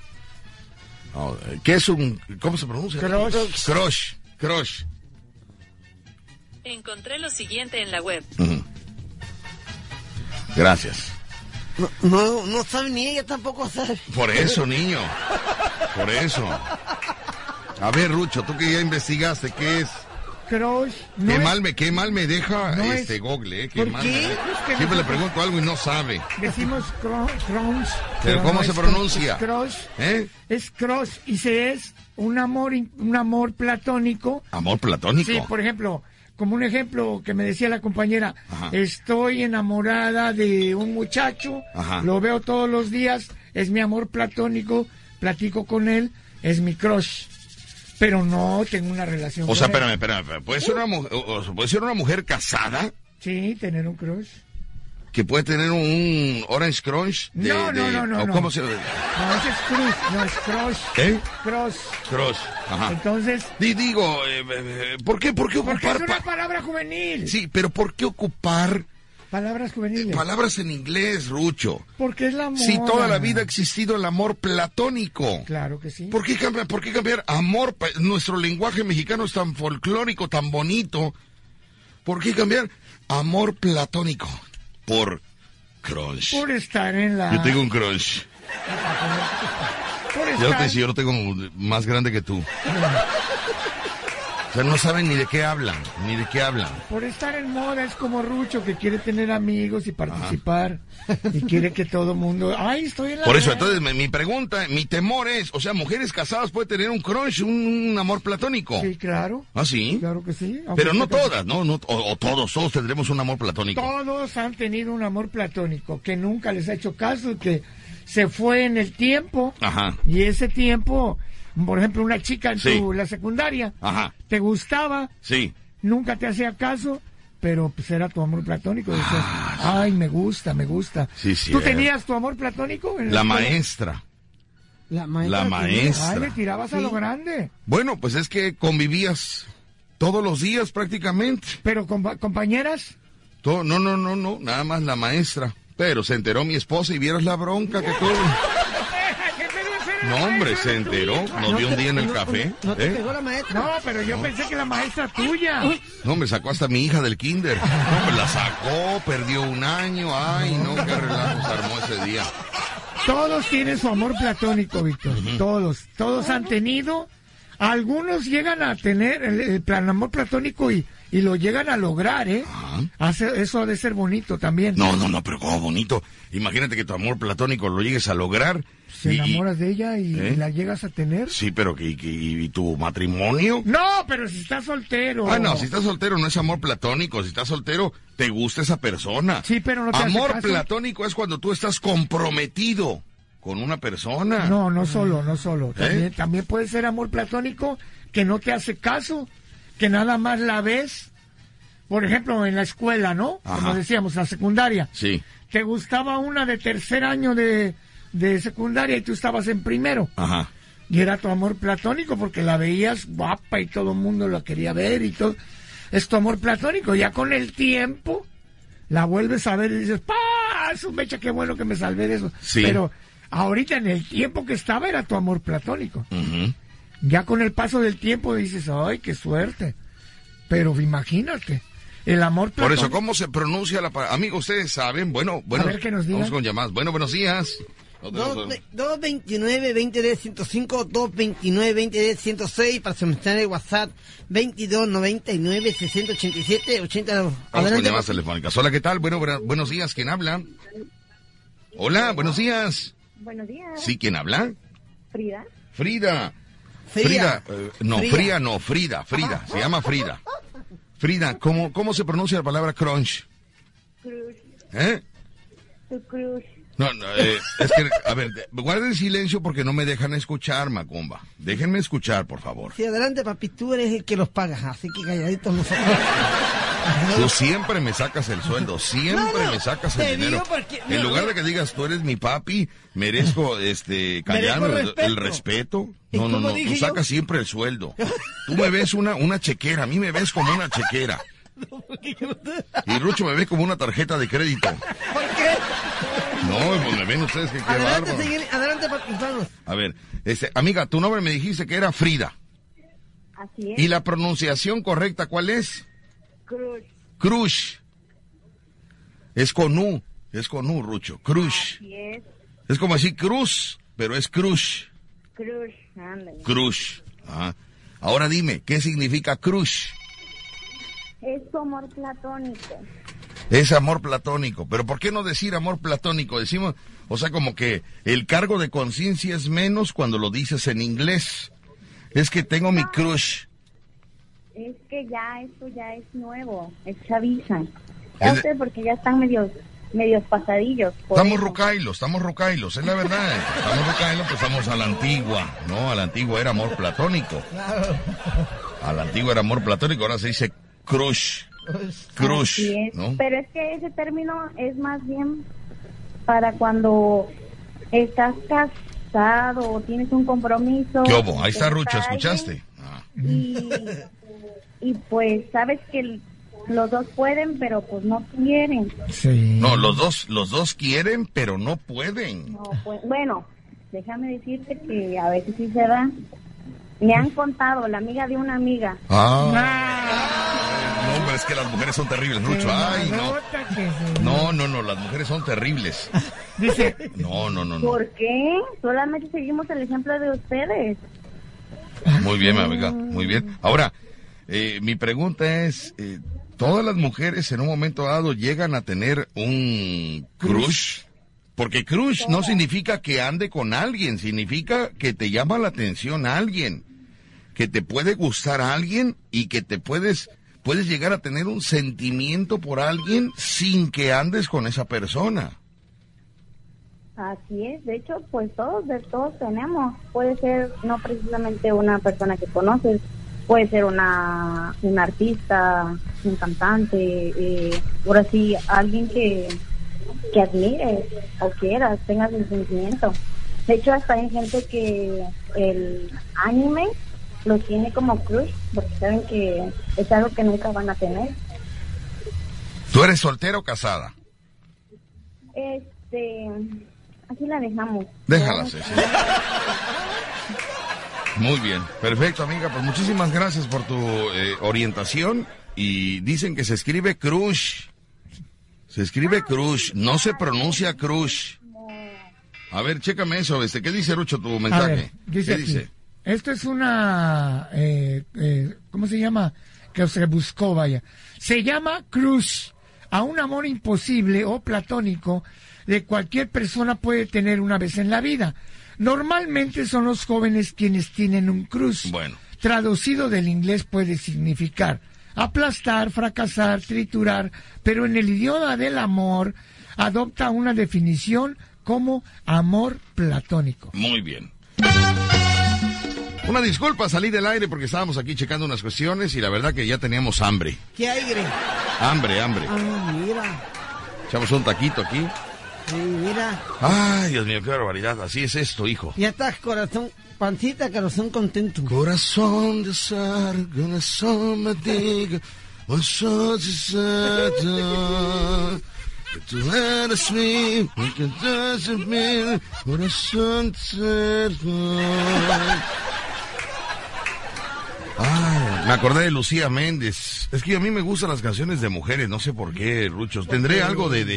S1: ¿Qué es un... ¿Cómo se pronuncia? Crush.
S5: Encontré lo siguiente en la web.
S1: Gracias.
S2: No sabe ni ella tampoco sabe.
S1: Por eso, niño. Por eso. A ver, Rucho, tú que ya investigaste, ¿qué es?
S3: Crush.
S1: Qué mal me deja
S3: no
S1: Google,
S2: ¿Por qué?
S1: Siempre le pregunto algo y no sabe.
S3: Decimos crunch.
S1: ¿Pero cómo se pronuncia?
S3: Crush.
S1: Es
S3: crush y se es un amor platónico.
S1: ¿Amor platónico?
S3: Sí, por ejemplo, como un ejemplo que me decía la compañera,
S1: Ajá.
S3: Estoy enamorada de un muchacho,
S1: Ajá.
S3: Lo veo todos los días, es mi amor platónico, platico con él, es mi crush. Pero no tengo una relación
S1: O sea,
S3: con él.
S1: espérame. ¿Puede ser una mujer casada
S3: Sí, tener un crush.
S1: que puede tener un Orange Crunch?
S3: No.
S1: ¿O cómo se...?
S3: No, ese es crush, no es crush.
S1: ¿Qué?
S3: Crush.
S1: Ajá.
S3: Entonces...
S1: Digo, ¿por qué ocupar...
S3: Porque es una palabra juvenil.
S1: Sí, pero ¿por qué ocupar
S3: Palabras juveniles.
S1: palabras en inglés, Rucho?
S3: Porque es la moda.
S1: Si toda la vida ha existido el amor platónico.
S3: Claro que sí.
S1: ¿Por qué cambiar amor? Nuestro lenguaje mexicano es tan folclórico, tan bonito. ¿Por qué cambiar amor platónico por crush?
S3: Por estar en la...
S1: Yo tengo un crush.
S3: Por estar...
S1: Yo lo tengo más grande que tú. O sea, no saben ni de qué hablan.
S3: Por estar en moda es como Rucho que quiere tener amigos y participar. Y quiere que todo mundo... ¡Ay, estoy en la...
S1: Por eso,
S3: red!
S1: entonces, mi pregunta, mi temor es, o sea, mujeres casadas pueden tener un crush, un amor platónico.
S3: Sí, claro.
S1: ¿Ah, sí?
S3: Claro que sí. Aunque
S1: Pero no
S3: usted-
S1: todas, ¿no? O todos tendremos un amor platónico.
S3: Todos han tenido un amor platónico que nunca les ha hecho caso, que se fue en el tiempo.
S1: Ajá.
S3: Y ese tiempo, por ejemplo, una chica en
S1: Sí.
S3: la secundaria,
S1: Ajá.
S3: te gustaba,
S1: Sí.
S3: nunca te hacía caso, pero pues era tu amor platónico. Decías, ay, me gusta.
S1: Sí,
S3: ¿Tú
S1: cierto.
S3: tenías tu amor platónico? En
S1: La
S3: escuela?
S1: maestra.
S2: La maestra.
S1: La maestra.
S3: Ay, le tirabas a lo grande.
S1: Bueno, pues es que convivías todos los días prácticamente.
S3: Pero compañeras,
S1: No, nada más la maestra. Pero se enteró mi esposa y vieras la bronca que tuvo. No, hombre, se enteró. Nos vio un día en el café.
S2: ¿No te
S1: ¿eh?
S2: pegó la maestra?
S3: no, pero yo pensé que la maestra tuya.
S1: No, me sacó hasta mi hija del kinder. No, me la sacó, perdió un año. Ay, no, qué relajo se armó ese día.
S3: Todos tienen su amor platónico, Víctor. Todos han tenido. Algunos llegan a tener el amor platónico y lo llegan a lograr, ¿eh? Eso ha de ser bonito también.
S1: No, pero como bonito. Imagínate que tu amor platónico lo llegues a lograr.
S3: Se enamoras de ella y
S1: ¿Eh?
S3: la llegas a tener.
S1: Sí, pero ¿y tu matrimonio?
S3: No, pero si estás soltero.
S1: Ah, no, si estás soltero no es amor platónico. Si estás soltero, te gusta esa persona.
S3: Sí, pero no te hace
S1: Amor
S3: caso.
S1: platónico es cuando tú estás comprometido con una persona.
S3: No solo. También puede ser amor platónico que no te hace caso, que nada más la ves. Por ejemplo, en la escuela, ¿no?
S1: Ajá.
S3: Como decíamos, la secundaria.
S1: Sí.
S3: Te gustaba una de tercer año de secundaria y tú estabas en primero.
S1: Ajá.
S3: Y era tu amor platónico porque la veías guapa y todo el mundo la quería ver y todo. Es tu amor platónico. Ya con el tiempo la vuelves a ver y dices, su mecha, qué bueno que me salvé de eso.
S1: Sí.
S3: Pero ahorita en el tiempo que estaba era tu amor platónico.
S1: Ujú.
S3: Ya con el paso del tiempo dices, ay, qué suerte. Pero imagínate, el amor
S1: Por
S3: platónico.
S1: eso, ¿cómo se pronuncia la palabra? Amigos, ustedes saben. Bueno,
S3: A ver, que nos digan.
S1: vamos con llamadas. Bueno, buenos días.
S2: 229-2010-105, 229-2010-106, para solicitar el WhatsApp 2299-687-80.
S1: Vamos con llamadas telefónicas. Hola, ¿qué tal? Bueno, buenos días. ¿Quién habla? Hola, buenos días.
S6: Buenos días.
S1: ¿Sí, quién habla?
S6: Frida.
S1: Frida.
S2: Fría.
S1: No,
S2: Fría.
S1: Fría no, Frida. Se llama Frida. Frida, ¿cómo se pronuncia la palabra crunch?
S6: Cruz.
S1: ¿Eh?
S6: Tu cruz.
S1: No, es que, a ver, guarden silencio porque no me dejan escuchar, Macumba. Déjenme escuchar, por favor.
S2: Sí, adelante, papi, tú eres el que los pagas, así que calladitos nosotros.
S1: Tú siempre me sacas el sueldo, siempre
S2: No,
S1: me sacas
S2: te
S1: el dinero.
S2: digo porque-
S1: En
S2: no,
S1: lugar
S2: no.
S1: de que digas, tú eres mi papi, merezco callarme,
S2: Merezco
S1: el
S2: respeto.
S1: respeto.
S2: ¿Y
S1: No,
S2: cómo
S1: tú
S2: dije yo?
S1: sacas siempre el sueldo. Tú me ves una chequera, a mí me ves como una chequera. Y Rucho me ve como una tarjeta de crédito.
S2: ¿Por qué?
S1: No, pues me ven ustedes que qué
S2: Adelante,
S1: bárbaro.
S2: señor, adelante, papi, vamos.
S1: A ver, amiga, tu nombre me dijiste que era Frida.
S6: Así es.
S1: ¿Y la pronunciación correcta cuál es?
S6: Cruz.
S1: Crush. Es con U, Rucho. Crush.
S6: Así es.
S1: Es como decir cruz, pero es crush.
S6: Cruz. Ándale.
S1: Crush. Ajá. Ahora dime, ¿qué significa crush?
S6: Es tu amor platónico.
S1: Es amor platónico. Pero ¿por qué no decir amor platónico? Decimos, o sea, como que el cargo de conciencia es menos cuando lo dices en inglés. Es que tengo mi crush.
S6: Es que ya esto ya es nuevo. Es chaviza.
S1: Es
S6: Ya
S1: de-
S6: sé, porque ya están medios pasadillos. por
S1: Estamos
S6: eso.
S1: rucailos, es la verdad. Estamos rucailos, pues estamos a la antigua. No, a la antigua era amor platónico. A la antigua era amor platónico, ahora se dice crush. Crush,
S6: Así es.
S1: ¿no?
S6: Pero es que ese término es más bien para cuando estás casado o tienes un compromiso.
S1: ¿Qué hubo? Ahí está
S6: con
S1: Rucho,
S6: alguien,
S1: ¿escuchaste? Ah.
S6: Y pues sabes que los dos pueden, pero pues no quieren.
S3: Sí.
S1: No, los dos quieren, pero no pueden.
S6: No, pues, bueno, déjame decirte que a veces sí se da. Me han contado, la amiga de una amiga.
S1: No, hombre, es que las mujeres son terribles, Rucho. Ay, no. No, las mujeres son terribles.
S3: Dice,
S1: No.
S6: ¿Por qué? Solamente seguimos el ejemplo de ustedes.
S1: Muy bien, mi amiga, muy bien. Ahora, mi pregunta es, ¿todas las mujeres en un momento dado llegan a tener un crush? Porque crush no significa que ande con alguien, significa que te llama la atención a alguien, que te puede gustar a alguien y que te puedes llegar a tener un sentimiento por alguien sin que andes con esa persona.
S6: Así es, de hecho, pues todos tenemos. Puede ser no precisamente una persona que conoces, puede ser una artista, un cantante, ahora sí, alguien que admires o quieras, tengas el sentimiento. De hecho, hasta hay gente que el anime lo tiene como crush, porque saben que es algo que nunca van a tener.
S1: ¿Tú eres soltera o casada?
S6: Así la dejamos.
S1: Déjala, Ceci. Muy bien, perfecto, amiga. Pues muchísimas gracias por tu orientación. Y dicen que se escribe crush. Se escribe crush, no se pronuncia crush. A ver, chécame eso, ¿qué dice Rucho tu
S3: a
S1: mensaje?
S3: ver, dice
S1: ¿Qué
S3: aquí,
S1: dice?
S3: esto es una, ¿cómo se llama? Que se buscó, vaya. Se llama crush. A un amor imposible o platónico de cualquier persona puede tener una vez en la vida. Normalmente son los jóvenes quienes tienen un crush.
S1: Bueno.
S3: Traducido del inglés puede significar aplastar, fracasar, triturar, pero en el idioma del amor adopta una definición como amor platónico.
S1: Muy bien. Una disculpa, salí del aire porque estábamos aquí checando unas cuestiones y la verdad que ya teníamos hambre.
S2: ¿Qué aire?
S1: Hambre.
S2: Ah, mira.
S1: Echamos un taquito aquí.
S2: Sí, mira.
S1: Ay, Dios mío, qué barbaridad. Así es esto, hijo.
S2: Ya estás, corazón, pancita, corazón contento.
S1: Corazón de sal, corazón me diga, que tú eres mi, que tú eres mi corazón cerrado. Ay, me acordé de Lucía Méndez. Es que a mí me gustan las canciones de mujeres, no sé por qué, Ruchos. Tendré algo de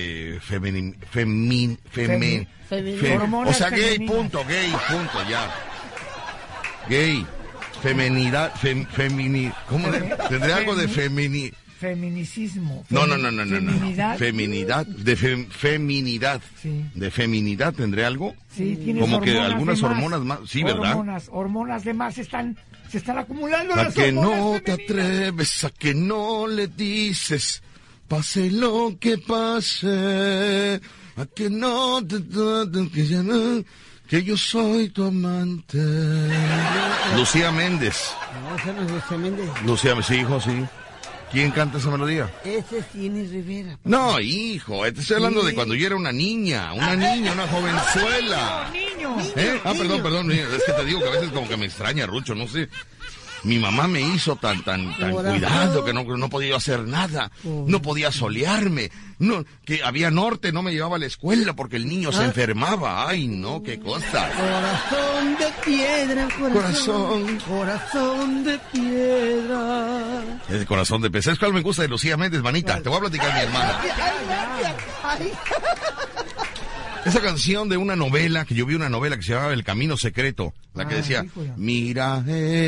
S1: o sea, gay, punto, ya. Gay, feminidad, ¿cómo? Tendré algo de
S3: feminicismo.
S1: No.
S3: Feminidad.
S1: Feminidad.
S3: Sí.
S1: De feminidad, ¿tendré algo?
S3: Sí, tienes
S1: como que
S3: hormonas
S1: algunas
S3: de más.
S1: hormonas más, sí, ¿verdad?
S3: Hormonas de más se están acumulando.
S1: A
S3: las
S1: que no
S3: hormonas
S1: te
S3: femeninas.
S1: atreves, a que no le dices, pase lo que pase, a que no te que ya no, que yo soy tu amante. Lucía Méndez.
S2: No, esa no es Lucía Méndez.
S1: Lucía, sí, hijo, sí. ¿Quién canta esa melodía?
S2: Ese es Jenny Rivera.
S1: No, hijo, te estoy hablando de cuando yo era una niña, una jovenzuela.
S3: Niño.
S1: Perdón, es que te digo que a veces como que me extraña, Rucho, no sé. Mi mamá me hizo tan cuidado que no podía hacer nada, no podía solearme, no, que había norte, no me llevaba a la escuela porque el niño se enfermaba. Ay, no, qué cosa.
S2: Corazón de piedra, corazón de piedra.
S1: Es corazón de pez. ¿Sabes cuál me gusta de Lucía Méndez, manita? Te voy a platicar, mi hermana.
S2: Ay.
S1: Esa canción de una novela, que yo vi una novela que se llamaba El Camino Secreto, la que decía,
S3: híjole.
S1: mira,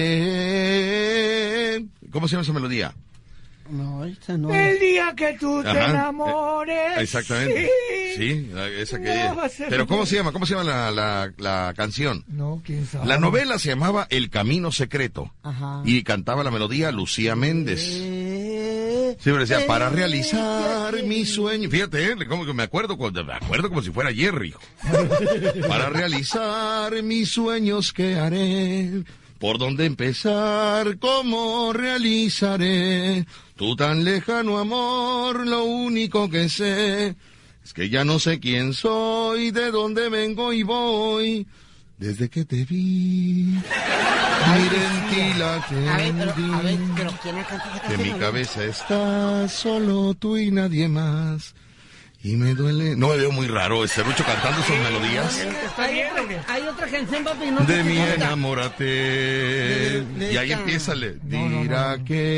S1: ¿cómo se llama esa melodía?
S2: No, esa no.
S3: El día que tú te
S1: Ajá,
S3: enamores.
S1: Exactamente. Sí, esa que...
S3: No, va a ser
S1: Pero ¿cómo
S3: bien.
S1: se llama? ¿Cómo se llama la canción?
S3: No, quién sabe.
S1: La novela se llamaba El Camino Secreto.
S2: Ajá.
S1: Y cantaba la melodía Lucía Méndez. Siempre decía, para realizar mi sueño. Fíjate, como que me acuerdo como si fuera ayer, hijo. Para realizar mis sueños, ¿qué haré? ¿Por dónde empezar? ¿Cómo realizaré? Tu tan lejano amor, lo único que sé es que ya no sé quién soy, de dónde vengo y voy. Desde que te vi, miré en ti la que
S2: A ver, pero ¿quién ha cantado esa
S1: que
S2: canción?
S1: mi cabeza está solo tú y nadie más. Y me duele... No me veo muy raro ese Rucho cantando esas melodías.
S2: Hay otra canción, papi, no
S1: De
S2: sé
S1: mí
S2: qué canta.
S1: enamórate.
S2: De
S1: Y ahí
S2: esta.
S1: empieza
S3: No.
S1: dirá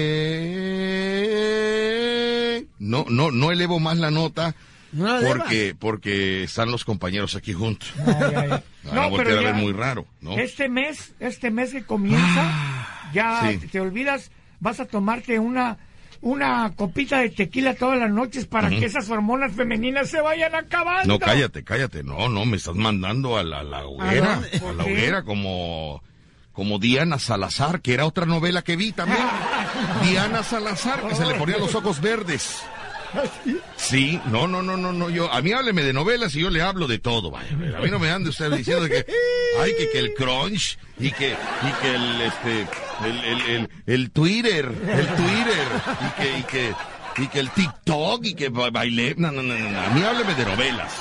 S1: que... No elevo más la nota
S2: No la elevas.
S1: porque están los compañeros aquí juntos.
S3: Ay.
S1: Van a voltear a ver muy raro, ¿no?
S3: Este mes que comienza, ya
S1: sí.
S3: te olvidas, vas a tomarte una copita de tequila todas las noches para que esas hormonas femeninas se vayan acabando.
S1: No, cállate. No, me estás mandando a la hoguera.
S2: dónde?
S1: A la hoguera como Diana Salazar, que era otra novela que vi también. Diana Salazar, que se le ponían los ojos verdes. Sí, no, a mí hábleme de novelas y yo le hablo de todo, vaya. A mí no me ande usted diciendo que que el crunch y que el Twitter y que el TikTok y que bailé. No, a mí hábleme de novelas.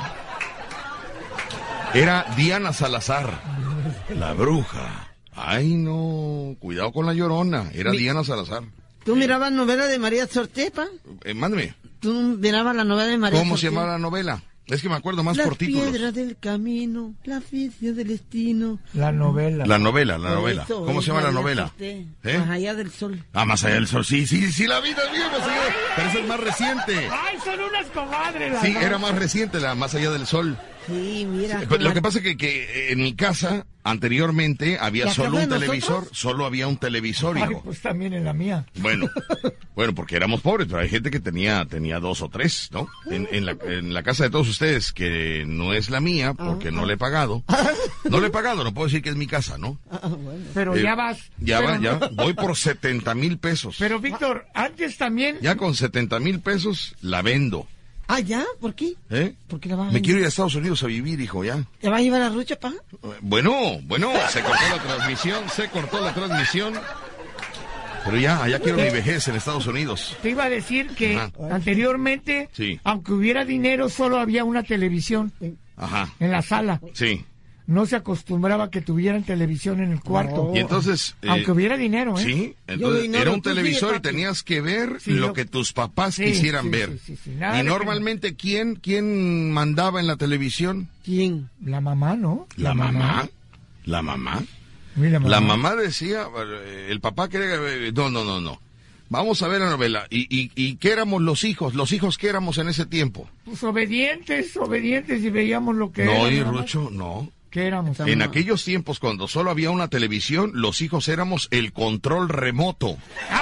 S1: Era Diana Salazar, la bruja. Ay, no, cuidado con la Llorona, era Diana Salazar.
S2: ¿Tú mirabas novela de María Sortepa?
S1: Mándeme.
S2: ¿Tú mirabas la novela de María
S1: ¿Cómo se
S2: Sortepa?
S1: llamaba la novela? Es que me acuerdo más
S2: Las
S1: por títulos.
S2: piedras del camino, la oficio del destino.
S3: La novela.
S1: La novela.
S2: Por eso
S1: ¿Cómo
S2: es
S1: se llama la
S2: María
S1: novela?
S2: Sorte,
S1: ¿Eh?
S2: Más allá del sol.
S1: Ah, Más allá del sol. Sí, la vida es bien, Más allá. Pero esa es más reciente.
S3: ¡Ay, son unas comadres! las
S1: Sí,
S3: dos!
S1: era más reciente la Más allá del sol.
S2: Sí, mira.
S1: Pero lo que pasa es que en mi casa, anteriormente, había
S2: ¿La
S1: solo
S2: casa
S1: un
S2: de
S1: televisor.
S2: nosotros?
S1: Solo había un televisor,
S3: Ay,
S1: hijo.
S3: pues también en la mía.
S1: Bueno, porque éramos pobres, pero hay gente que tenía 2 o 3, ¿no? En la casa de todos ustedes, que no es la mía, porque no le he pagado. No le he pagado, no puedo decir que es mi casa, ¿no?
S3: Pero ya vas.
S1: Ya voy por 70,000 pesos.
S3: Pero, Víctor, antes también...
S1: Ya con 70,000 pesos la vendo.
S2: Ah, ¿ya? ¿Por qué?
S1: ¿Eh?
S2: ¿Por qué la vas a
S1: Me
S2: vender?
S1: quiero ir a Estados Unidos a vivir, hijo, ya.
S2: ¿Te vas a llevar a Rucha, pa?
S1: Bueno, se cortó la transmisión. Pero allá quiero mi vejez en Estados Unidos.
S3: Te iba a decir que
S1: Ajá.
S3: anteriormente,
S1: Sí.
S3: aunque hubiera dinero, solo había una televisión
S1: Ajá,
S3: en la sala.
S1: sí.
S3: no se acostumbraba a que tuvieran televisión en el cuarto.
S1: Y entonces...
S3: aunque hubiera dinero, ¿eh?
S1: Sí, entonces era un televisor y tenías que ver lo que tus papás quisieran ver.
S3: Sí.
S1: Y normalmente, ¿quién mandaba en la televisión?
S2: ¿Quién?
S3: La mamá, ¿no?
S1: ¿La mamá? ¿La mamá? La mamá decía, el papá quería... No. Vamos a ver la novela. ¿Y qué éramos los hijos? ¿Los hijos qué éramos en ese tiempo?
S3: Pues obedientes y veíamos lo que
S1: no,
S3: era.
S1: Y Rucho, no.
S3: ¿Qué éramos?
S1: En aquellos tiempos, cuando solo había una televisión, los hijos éramos el control remoto.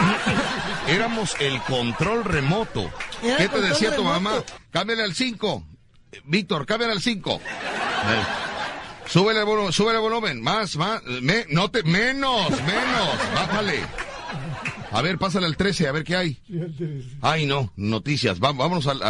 S1: Éramos el control remoto. ¿Qué te decía tu mamá? Cámbiale al 5. Víctor, cámbiale al 5. Súbele el volumen. Más. Menos. Bájale. A ver, pásale al 13, a ver qué hay. Ay, no, noticias. Vámonos al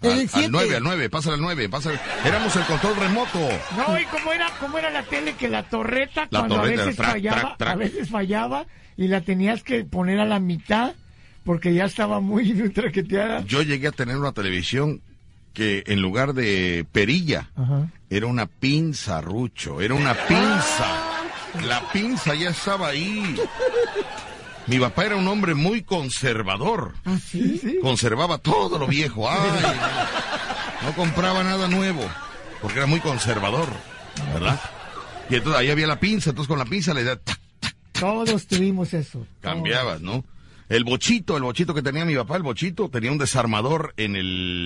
S1: 9, pásale al 9. Éramos el control remoto.
S3: No, y cómo era la tele, que la torreta, cuando a veces fallaba, y la tenías que poner a la mitad, porque ya estaba muy traqueteada.
S1: Yo llegué a tener una televisión que en lugar de perilla, era una pinza, Rucho, era una pinza. La pinza ya estaba ahí. Mi papá era un hombre muy conservador.
S3: ¿Ah, sí?
S1: Conservaba todo lo viejo. Ay, no compraba nada nuevo, porque era muy conservador, ¿verdad? Y entonces ahí había la pinza, entonces con la pinza le da...
S3: Todos tuvimos eso.
S1: Cambiabas, ¿no? El bochito que tenía mi papá, tenía un desarmador en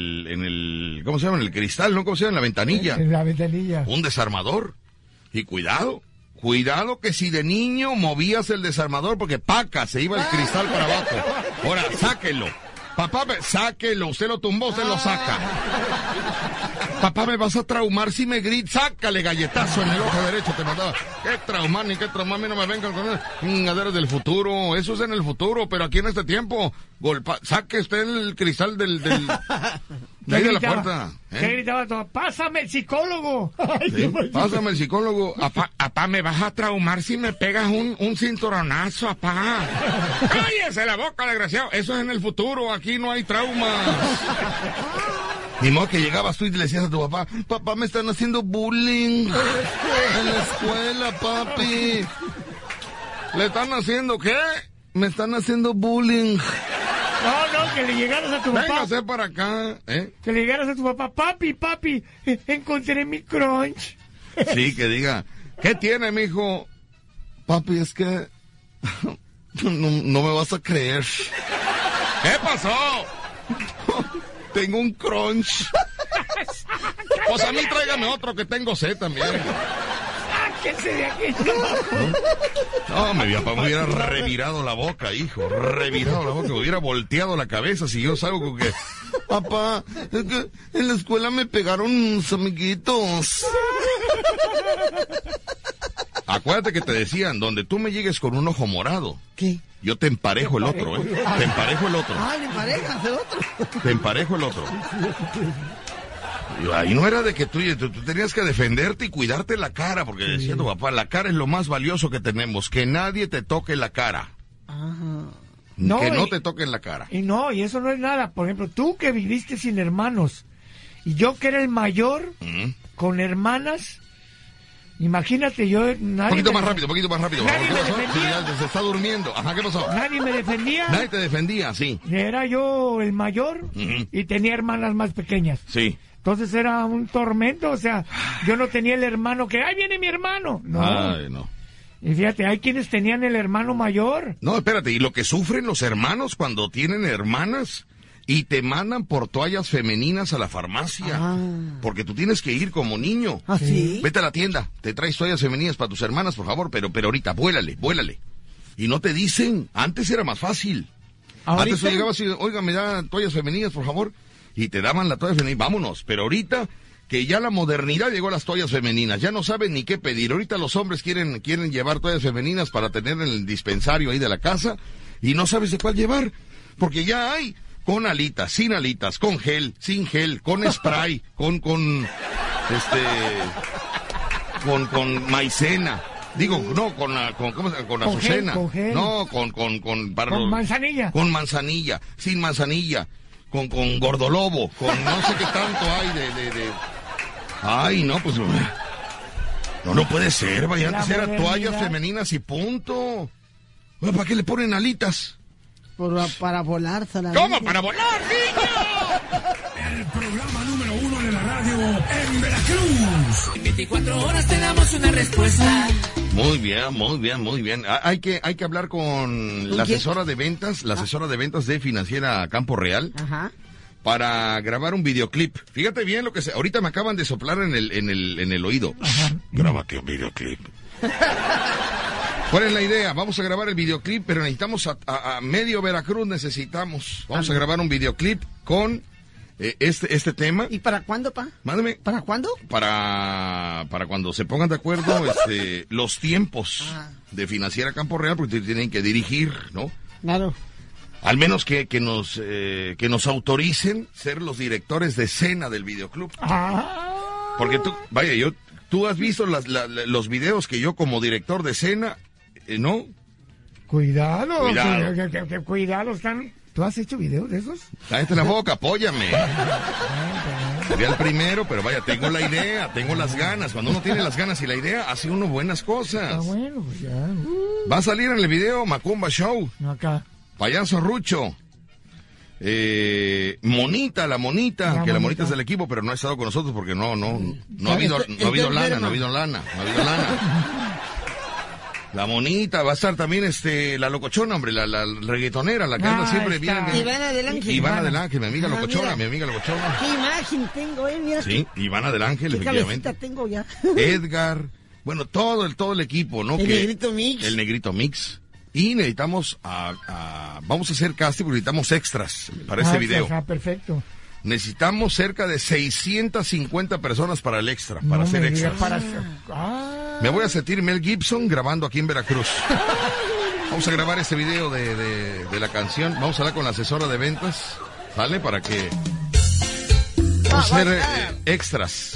S1: el ¿cómo se llama? En el cristal, ¿no? ¿Cómo se llama? En la ventanilla.
S3: En la ventanilla.
S1: Un desarmador. Y cuidado que si de niño movías el desarmador, porque ¡paca! Se iba el cristal para abajo. Ahora, sáquelo. Papá, sáquelo. Usted lo tumbó, usted lo saca. Papá, me vas a traumar si me gritas. Sácale galletazo en el ojo derecho, te mandaba. Qué traumar, ni qué traumar. A mí no me vengan con chingaderas del futuro. Eso es en el futuro, pero aquí en este tiempo, saque usted el cristal del de ahí de la puerta.
S3: ¿Qué gritaba todo? ¡Pásame el psicólogo!
S1: Sí, pásame el psicólogo. Apá, me vas a traumar si me pegas un cinturonazo, apá. ¡Cállese la boca, desgraciado! Eso es en el futuro, aquí no hay traumas. Ni modo que llegabas tú y le decías a tu papá, papá, me están haciendo bullying en la escuela, papi. ¿Le están haciendo qué? Me están haciendo bullying.
S3: No, que le llegaras a tu papá.
S1: Véngase para acá, ¿eh?
S3: Que le llegaras a tu papá, papi, encontré mi crunch.
S1: Sí, que diga, ¿qué tiene, mijo? Papi, es que no me vas a creer. ¿Qué pasó? Tengo un crunch. Pues a mí tráigame otro, que tengo sed también.
S3: Sáquese de aquí.
S1: No, mi papá me hubiera revirado la boca, hijo. Revirado la boca, me hubiera volteado la cabeza si yo salgo con que... Papá, es que en la escuela me pegaron unos amiguitos. Acuérdate que te decían, donde tú me llegues con un ojo morado.
S2: ¿Qué?
S1: Yo te emparejo el otro, ¿eh? Te emparejo el otro.
S2: Ah, le emparejas el otro.
S1: Te emparejo el otro. Y ahí no era de que tú tenías que defenderte y cuidarte la cara, porque decía tu papá, la cara es lo más valioso que tenemos, que nadie te toque la cara.
S2: Ajá.
S1: No te toquen la cara.
S3: Y eso no es nada. Por ejemplo, tú que viviste sin hermanos, y yo que era el mayor, con hermanas... Imagínate,
S1: Un poquito más rápido. ¿Qué pasó? Sí, ya se está durmiendo. Ajá, ¿qué pasó?
S3: Nadie me defendía.
S1: Nadie te defendía, sí.
S3: Era yo el mayor y tenía hermanas más pequeñas.
S1: Sí.
S3: Entonces era un tormento, o sea, yo no tenía el hermano que, ¡ay, viene mi hermano! No.
S1: Ay, no.
S3: Y fíjate, hay quienes tenían el hermano mayor.
S1: No, espérate, y lo que sufren los hermanos cuando tienen hermanas... Y te mandan por toallas femeninas a la farmacia. Porque tú tienes que ir como niño.
S2: ¿Ah, sí?
S1: Vete a la tienda, te traes toallas femeninas para tus hermanas, por favor, pero ahorita, vuélale. Y no te dicen, antes era más fácil. ¿Ahorita? Antes tú llegabas y, oiga, me da toallas femeninas, por favor. Y te daban la toalla femenina, vámonos. Pero ahorita, que ya la modernidad llegó a las toallas femeninas, ya no saben ni qué pedir. Ahorita los hombres quieren llevar toallas femeninas para tener en el dispensario ahí de la casa. Y no sabes de cuál llevar, porque ya hay... Con alitas, sin alitas, con gel, sin gel, con spray, con maicena. Digo, no, con azucena.
S3: Con gel.
S1: No, con
S3: manzanilla.
S1: Con manzanilla, sin manzanilla, con gordolobo, con no sé qué tanto hay de... Ay, no, pues... No puede ser, vaya, antes era toallas femeninas y punto. Bueno, ¿para qué le ponen alitas?
S2: Para volar solamente.
S1: ¿Cómo? ¡Para volar, niño!
S4: El programa número 1 de la radio en Veracruz.
S7: En 24 horas te damos una respuesta.
S1: Muy bien. Hay que hablar con la asesora de ventas, de Financiera Campo Real.
S2: Ajá.
S1: Para grabar un videoclip. Fíjate bien lo que ahorita me acaban de soplar en el oído. Grábate un videoclip. ¿Cuál es la idea? Vamos a grabar el videoclip, pero necesitamos a medio Veracruz necesitamos. Vamos a grabar un videoclip con este tema.
S2: ¿Y para cuándo, pa?
S1: Mándame.
S2: ¿Para cuándo?
S1: Para cuando se pongan de acuerdo los tiempos de Financiera Campo Real, porque tienen que dirigir, ¿no?
S2: Claro.
S1: Al menos que nos autoricen ser los directores de escena del videoclub. Porque tú has visto los videos que yo como director de escena, ¿no?
S3: Cuidado. Están... ¿Tú has hecho videos de esos?
S1: Cállate la boca, apóyame. Sería el primero, pero vaya, tengo la idea, tengo las ganas. Cuando uno tiene las ganas y la idea, hace uno buenas cosas.
S3: Bueno, pues ya.
S1: Va a salir en el video Macumba Show.
S3: Acá.
S1: Payaso Rucho. Monita, la monita es del equipo, pero no ha estado con nosotros porque no ha habido lana. La monita, va a estar también la locochona, hombre, la reggaetonera, la que anda siempre bien. Ivana del Ángel, mi amiga locochona.
S2: Qué imagen tengo, mira.
S1: Sí, Ivana del Ángel, efectivamente.
S2: Tengo ya.
S1: Edgar, bueno, todo el equipo, ¿no? El Negrito Mix. Y necesitamos vamos a hacer casting porque necesitamos extras para este video.
S3: Perfecto.
S1: Necesitamos cerca de 650 personas para el extra, para hacer extras. Me voy a sentir Mel Gibson grabando aquí en Veracruz. Vamos a grabar este video de la canción. Vamos a hablar con la asesora de ventas, ¿vale? Para que vamos a hacer extras.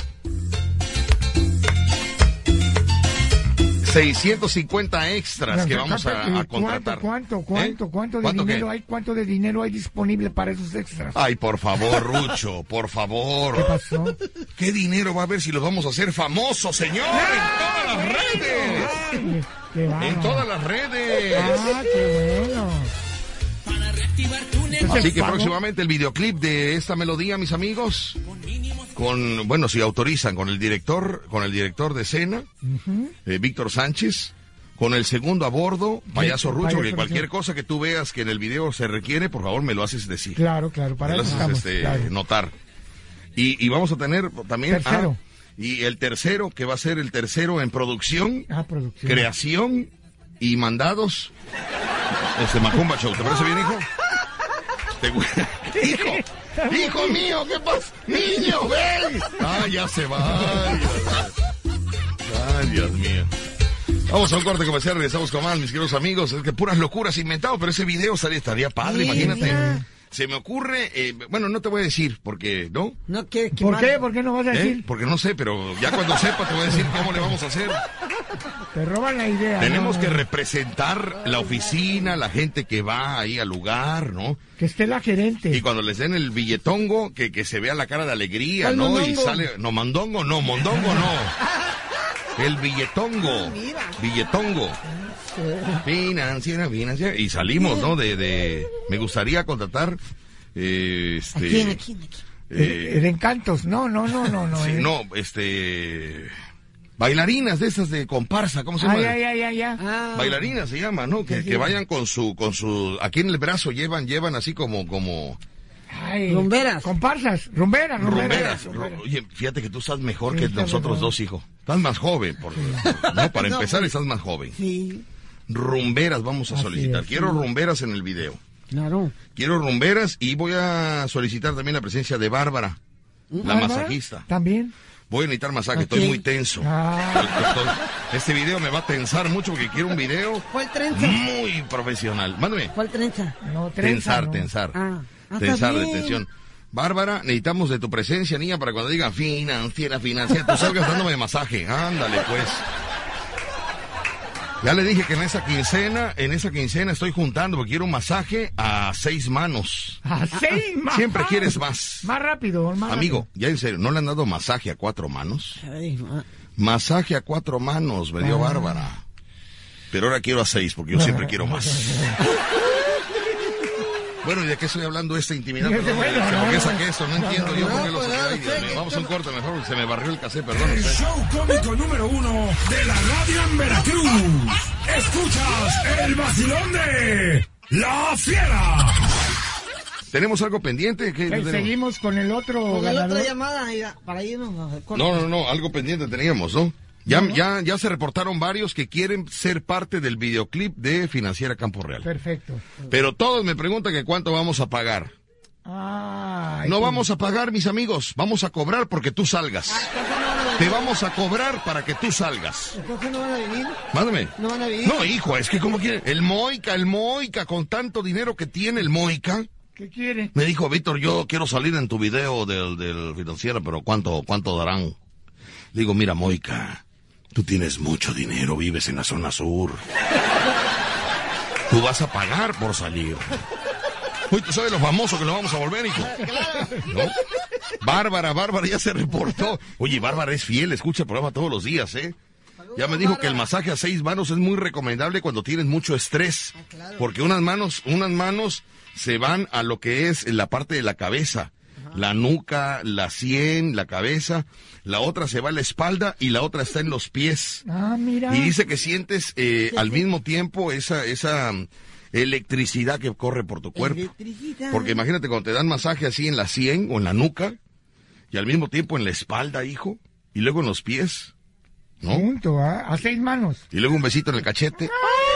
S1: 650 extras que vamos a contratar.
S3: ¿Cuánto de dinero hay? ¿Cuánto de dinero hay disponible para esos extras?
S1: Ay, por favor, Rucho, por favor.
S3: ¿Qué pasó?
S1: ¿Qué dinero va a haber si los vamos a hacer famosos, señor? En todas las redes. En todas las redes.
S3: Qué bueno.
S7: Para reactivar tu negocio.
S1: Así que próximamente el videoclip de esta melodía, mis amigos, si autorizan, con el director de escena, Víctor Sánchez, con el segundo a bordo, Payaso Rucho, que cualquier cosa que tú veas que en el video se requiere, por favor me lo haces decir.
S3: Claro, para eso estamos.
S1: Notar. Y vamos a tener también
S3: tercero.
S1: Y el tercero, que va a ser el tercero en producción, creación y mandados, Macumba Show. ¿Te parece bien, hijo? Hijo mío, ¿qué pasa? Niño, ven. Ya se va. Ay, Dios mío. Vamos a un corte comercial, regresamos con más, mis queridos amigos. Es que puras locuras inventadas, pero ese video estaría padre, imagínate. Mira. Se me ocurre, no te voy a decir, porque, ¿no?
S2: ¿Por
S3: qué? ¿Por qué no vas a decir?
S1: Porque no sé, pero ya cuando sepa te voy a decir cómo le vamos a hacer.
S3: Te roban la idea.
S1: Tenemos que representar la oficina, la gente que va ahí al lugar, ¿no?
S3: Que esté la gerente.
S1: Y cuando les den el billetongo, que se vea la cara de alegría, ¿no? Mondongo. Y sale, mondongo no. El billetongo. Billetongo. Financiera. Y salimos, ¿no? Me gustaría contratar,
S2: ¿A quién?
S3: de Encantos. No.
S1: Sí, bailarinas de esas de comparsa, ¿cómo se llama?
S3: Ya.
S1: Bailarinas se llama, ¿no? Que vayan con su, aquí en el brazo llevan así como.
S2: Rumberas.
S3: Comparsas, rumberas.
S1: Oye, fíjate que tú estás mejor que nosotros dos, hijo. Estás más joven, ¿no? Para empezar, estás más joven.
S2: Sí.
S1: Rumberas vamos a solicitar. Quiero rumberas en el video.
S2: Claro.
S1: Quiero rumberas y voy a solicitar también la presencia de Bárbara, la masajista.
S3: También.
S1: Voy a necesitar masaje, estoy muy tenso. Este video me va a tensar mucho porque quiero un video.
S2: ¿Cuál trenza?
S1: Muy profesional. Mándame.
S2: ¿Cuál trenza?
S3: No, trenza.
S1: Tensar.
S2: Tensar
S1: de tensión. Bárbara, necesitamos de tu presencia, niña, para cuando digan financiera, tú salgas dándome masaje. Ándale, pues. Ya le dije que en esa quincena estoy juntando porque quiero un masaje a 6 manos.
S3: ¿A 6 manos?
S1: Siempre quieres más.
S3: Más rápido,
S1: Amigo, ya en serio, ¿no le han dado masaje a 4 manos? Masaje a 4 manos, me dio Bárbara. Pero ahora quiero a 6 porque yo siempre quiero más. Bueno, ¿y de qué estoy hablando esta intimidad? Perdón, ¿por qué saqué esto? No entiendo yo por qué lo saqué. Ay, Dios mío. Vamos a un corte mejor, se me barrió el cassette, perdón.
S4: El show cómico número 1 de la radio en Veracruz. Escuchas el vacilón de La Fiera.
S1: ¿Tenemos algo pendiente?
S3: Seguimos con el otro ganador.
S2: Otra llamada para irnos.
S1: No, algo pendiente teníamos, ¿no? Ya se reportaron varios que quieren ser parte del videoclip de Financiera Campo Real.
S3: Perfecto.
S1: Pero todos me preguntan que cuánto vamos a pagar. No vamos a pagar, mis amigos. Vamos a cobrar porque tú salgas. Te vamos a cobrar para que tú salgas.
S2: ¿Entonces no van a venir?
S1: Mándame.
S2: ¿No van a venir?
S1: No, hijo, es que como quiere. El Moica, con tanto dinero que tiene el Moica.
S3: ¿Qué quiere?
S1: Me dijo, Víctor, yo quiero salir en tu video del Financiera, pero ¿cuánto darán? Digo, mira, Moica, tú tienes mucho dinero, vives en la zona sur. Tú vas a pagar por salir. Uy, tú sabes lo famoso que lo vamos a volver, hijo. ¿No? Bárbara ya se reportó. Oye, Bárbara es fiel, escucha el programa todos los días, ¿eh? Ya me dijo que el masaje a 6 manos es muy recomendable cuando tienes mucho estrés. Porque unas manos se van a lo que es la parte de la cabeza. La nuca, la sien, la cabeza. La otra se va a la espalda y la otra está en los pies.
S3: Mira.
S1: Y dice que sientes al mismo tiempo esa electricidad que corre por tu cuerpo. Porque imagínate cuando te dan masaje así en la sien o en la nuca y al mismo tiempo en la espalda, hijo, y luego en los pies. ¿No?
S3: Junto, a 6 manos.
S1: Y luego un besito en el cachete.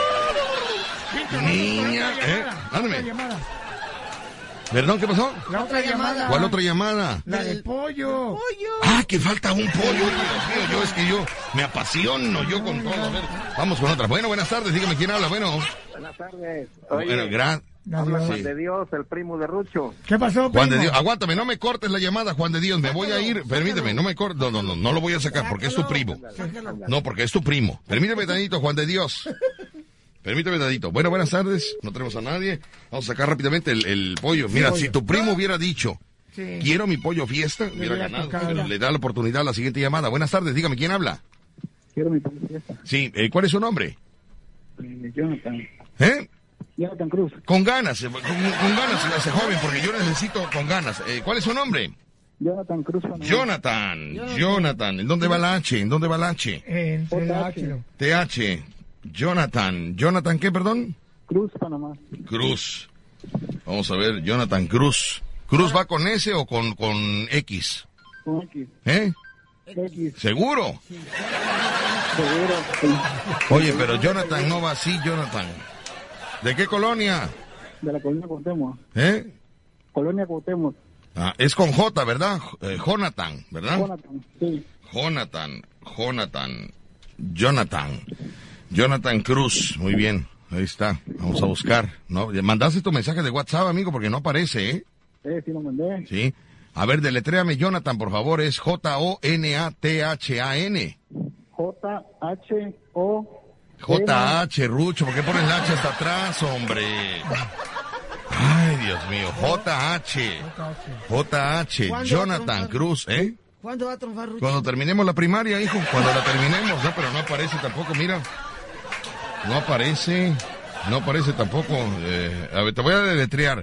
S1: Niña, ándame. ¿Perdón, qué pasó?
S3: La otra llamada.
S1: ¿Cuál otra llamada?
S3: La del pollo.
S1: Que falta un pollo. Dios mío, yo me apasiono yo con todo. A ver, vamos con otra. Bueno, buenas tardes, dígame quién habla. Buenas
S8: tardes.
S1: Bueno,
S8: habla Juan de Dios, el primo de Rucho.
S3: ¿Qué pasó, primo?
S1: Juan de Dios, aguántame, no me cortes la llamada, Juan de Dios, me voy a ir, permíteme, no me cortes, no lo voy a sacar porque es tu primo. No, porque es tu primo. Permíteme tantito, Juan de Dios. Permíteme tantito. Bueno, buenas tardes, no tenemos a nadie. Vamos a sacar rápidamente el pollo. Mira, si tu primo hubiera dicho, quiero mi pollo fiesta, hubiera ganado. Pero le da la oportunidad a la siguiente llamada. Buenas tardes, dígame, ¿quién habla?
S8: Quiero mi pollo fiesta.
S1: Sí, ¿cuál es su nombre?
S8: Jonathan. Jonathan Cruz.
S1: Con ganas, con ganas se hace joven, porque yo necesito con ganas. ¿Cuál es su nombre?
S8: Jonathan Cruz.
S1: Jonathan. ¿En dónde va la H? En TH. Jonathan, ¿qué, perdón?
S8: Cruz, Panamá.
S1: Cruz. Vamos a ver, Jonathan Cruz. ¿Cruz va con S o con X?
S8: Con X.
S1: X. ¿Seguro?
S8: Sí. Seguro, sí.
S1: Oye, pero Jonathan no va así, Jonathan. ¿De qué colonia?
S8: De la colonia Cuauhtémoc. Colonia Cuauhtémoc.
S1: Es con J, ¿verdad? Jonathan, ¿verdad?
S8: Jonathan, sí.
S1: Jonathan Cruz, muy bien, ahí está, vamos a buscar, ¿no? ¿Mandaste tu mensaje de WhatsApp, amigo? Porque no aparece, ¿eh?
S8: Sí, lo mandé.
S1: Sí. A ver, deletréame Jonathan, por favor, es Jonathan. JH, Rucho, ¿por qué pones la H hasta atrás, hombre? Ay, Dios mío, JH, Jonathan Cruz, ¿eh?
S2: ¿Cuándo va a triunfar Rucho?
S1: Cuando terminemos la primaria, hijo, cuando la terminemos, no, pero no aparece tampoco, mira. No aparece tampoco. A ver, te voy a deletrear.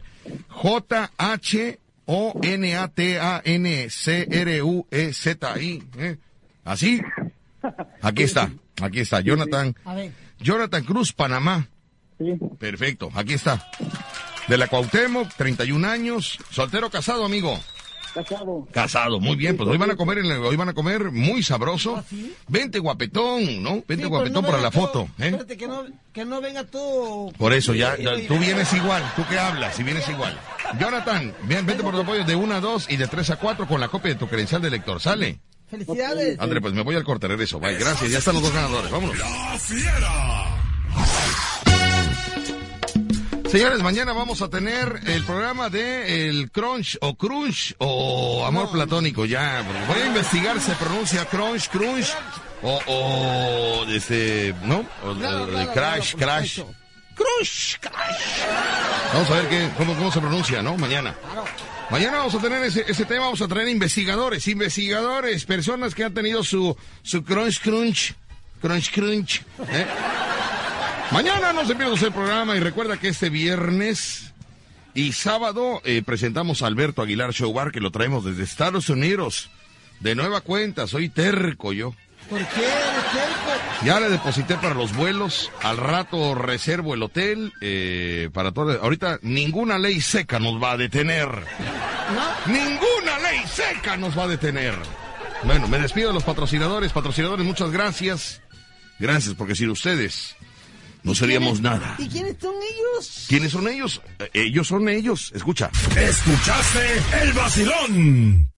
S1: JONATANCRUEZI. ¿Así? Aquí está, Jonathan. Jonathan Cruz, Panamá.
S8: Sí.
S1: Perfecto, aquí está. De la Cuauhtémoc, 31 años. ¿Soltero, casado, amigo? Casado, muy bien, pues hoy van a comer muy sabroso. Vente guapetón, ¿no? Vente guapetón para la foto,
S2: Espérate, que no venga tú.
S1: Por eso, ya, tú vienes igual, tú que hablas, si vienes igual. Jonathan, vente por tu apoyo de 1 a 2 y de 3 a 4 con la copia de tu credencial de lector, ¿sale?
S2: Felicidades.
S1: André, pues me voy al corte, regreso, bye, gracias, ya están los 2 ganadores, vámonos.
S4: La Fiera.
S1: Señores, mañana vamos a tener el programa de el Crunch o Amor Platónico, ya. Voy a investigar, se pronuncia Crunch o ¿no? O de Crash. Vamos a ver cómo se pronuncia, ¿no? Mañana. Mañana vamos a tener ese tema, vamos a traer investigadores, personas que han tenido su crunch. Mañana no se pierdan el programa y recuerda que este viernes y sábado presentamos a Alberto Aguilar Show Bar, que lo traemos desde Estados Unidos. De nueva cuenta, soy terco yo.
S2: ¿Por qué eres terco?
S1: Ya le deposité para los vuelos, al rato reservo el hotel, para todo. Ahorita ninguna ley seca nos va a detener.
S2: ¿No?
S1: Ninguna ley seca nos va a detener. Bueno, me despido de los patrocinadores. Patrocinadores, muchas gracias. Gracias, porque sin ustedes no seríamos nada.
S2: ¿Y quiénes son ellos?
S1: ¿Quiénes son ellos? Ellos son ellos. Escucha.
S4: Escuchaste el vacilón.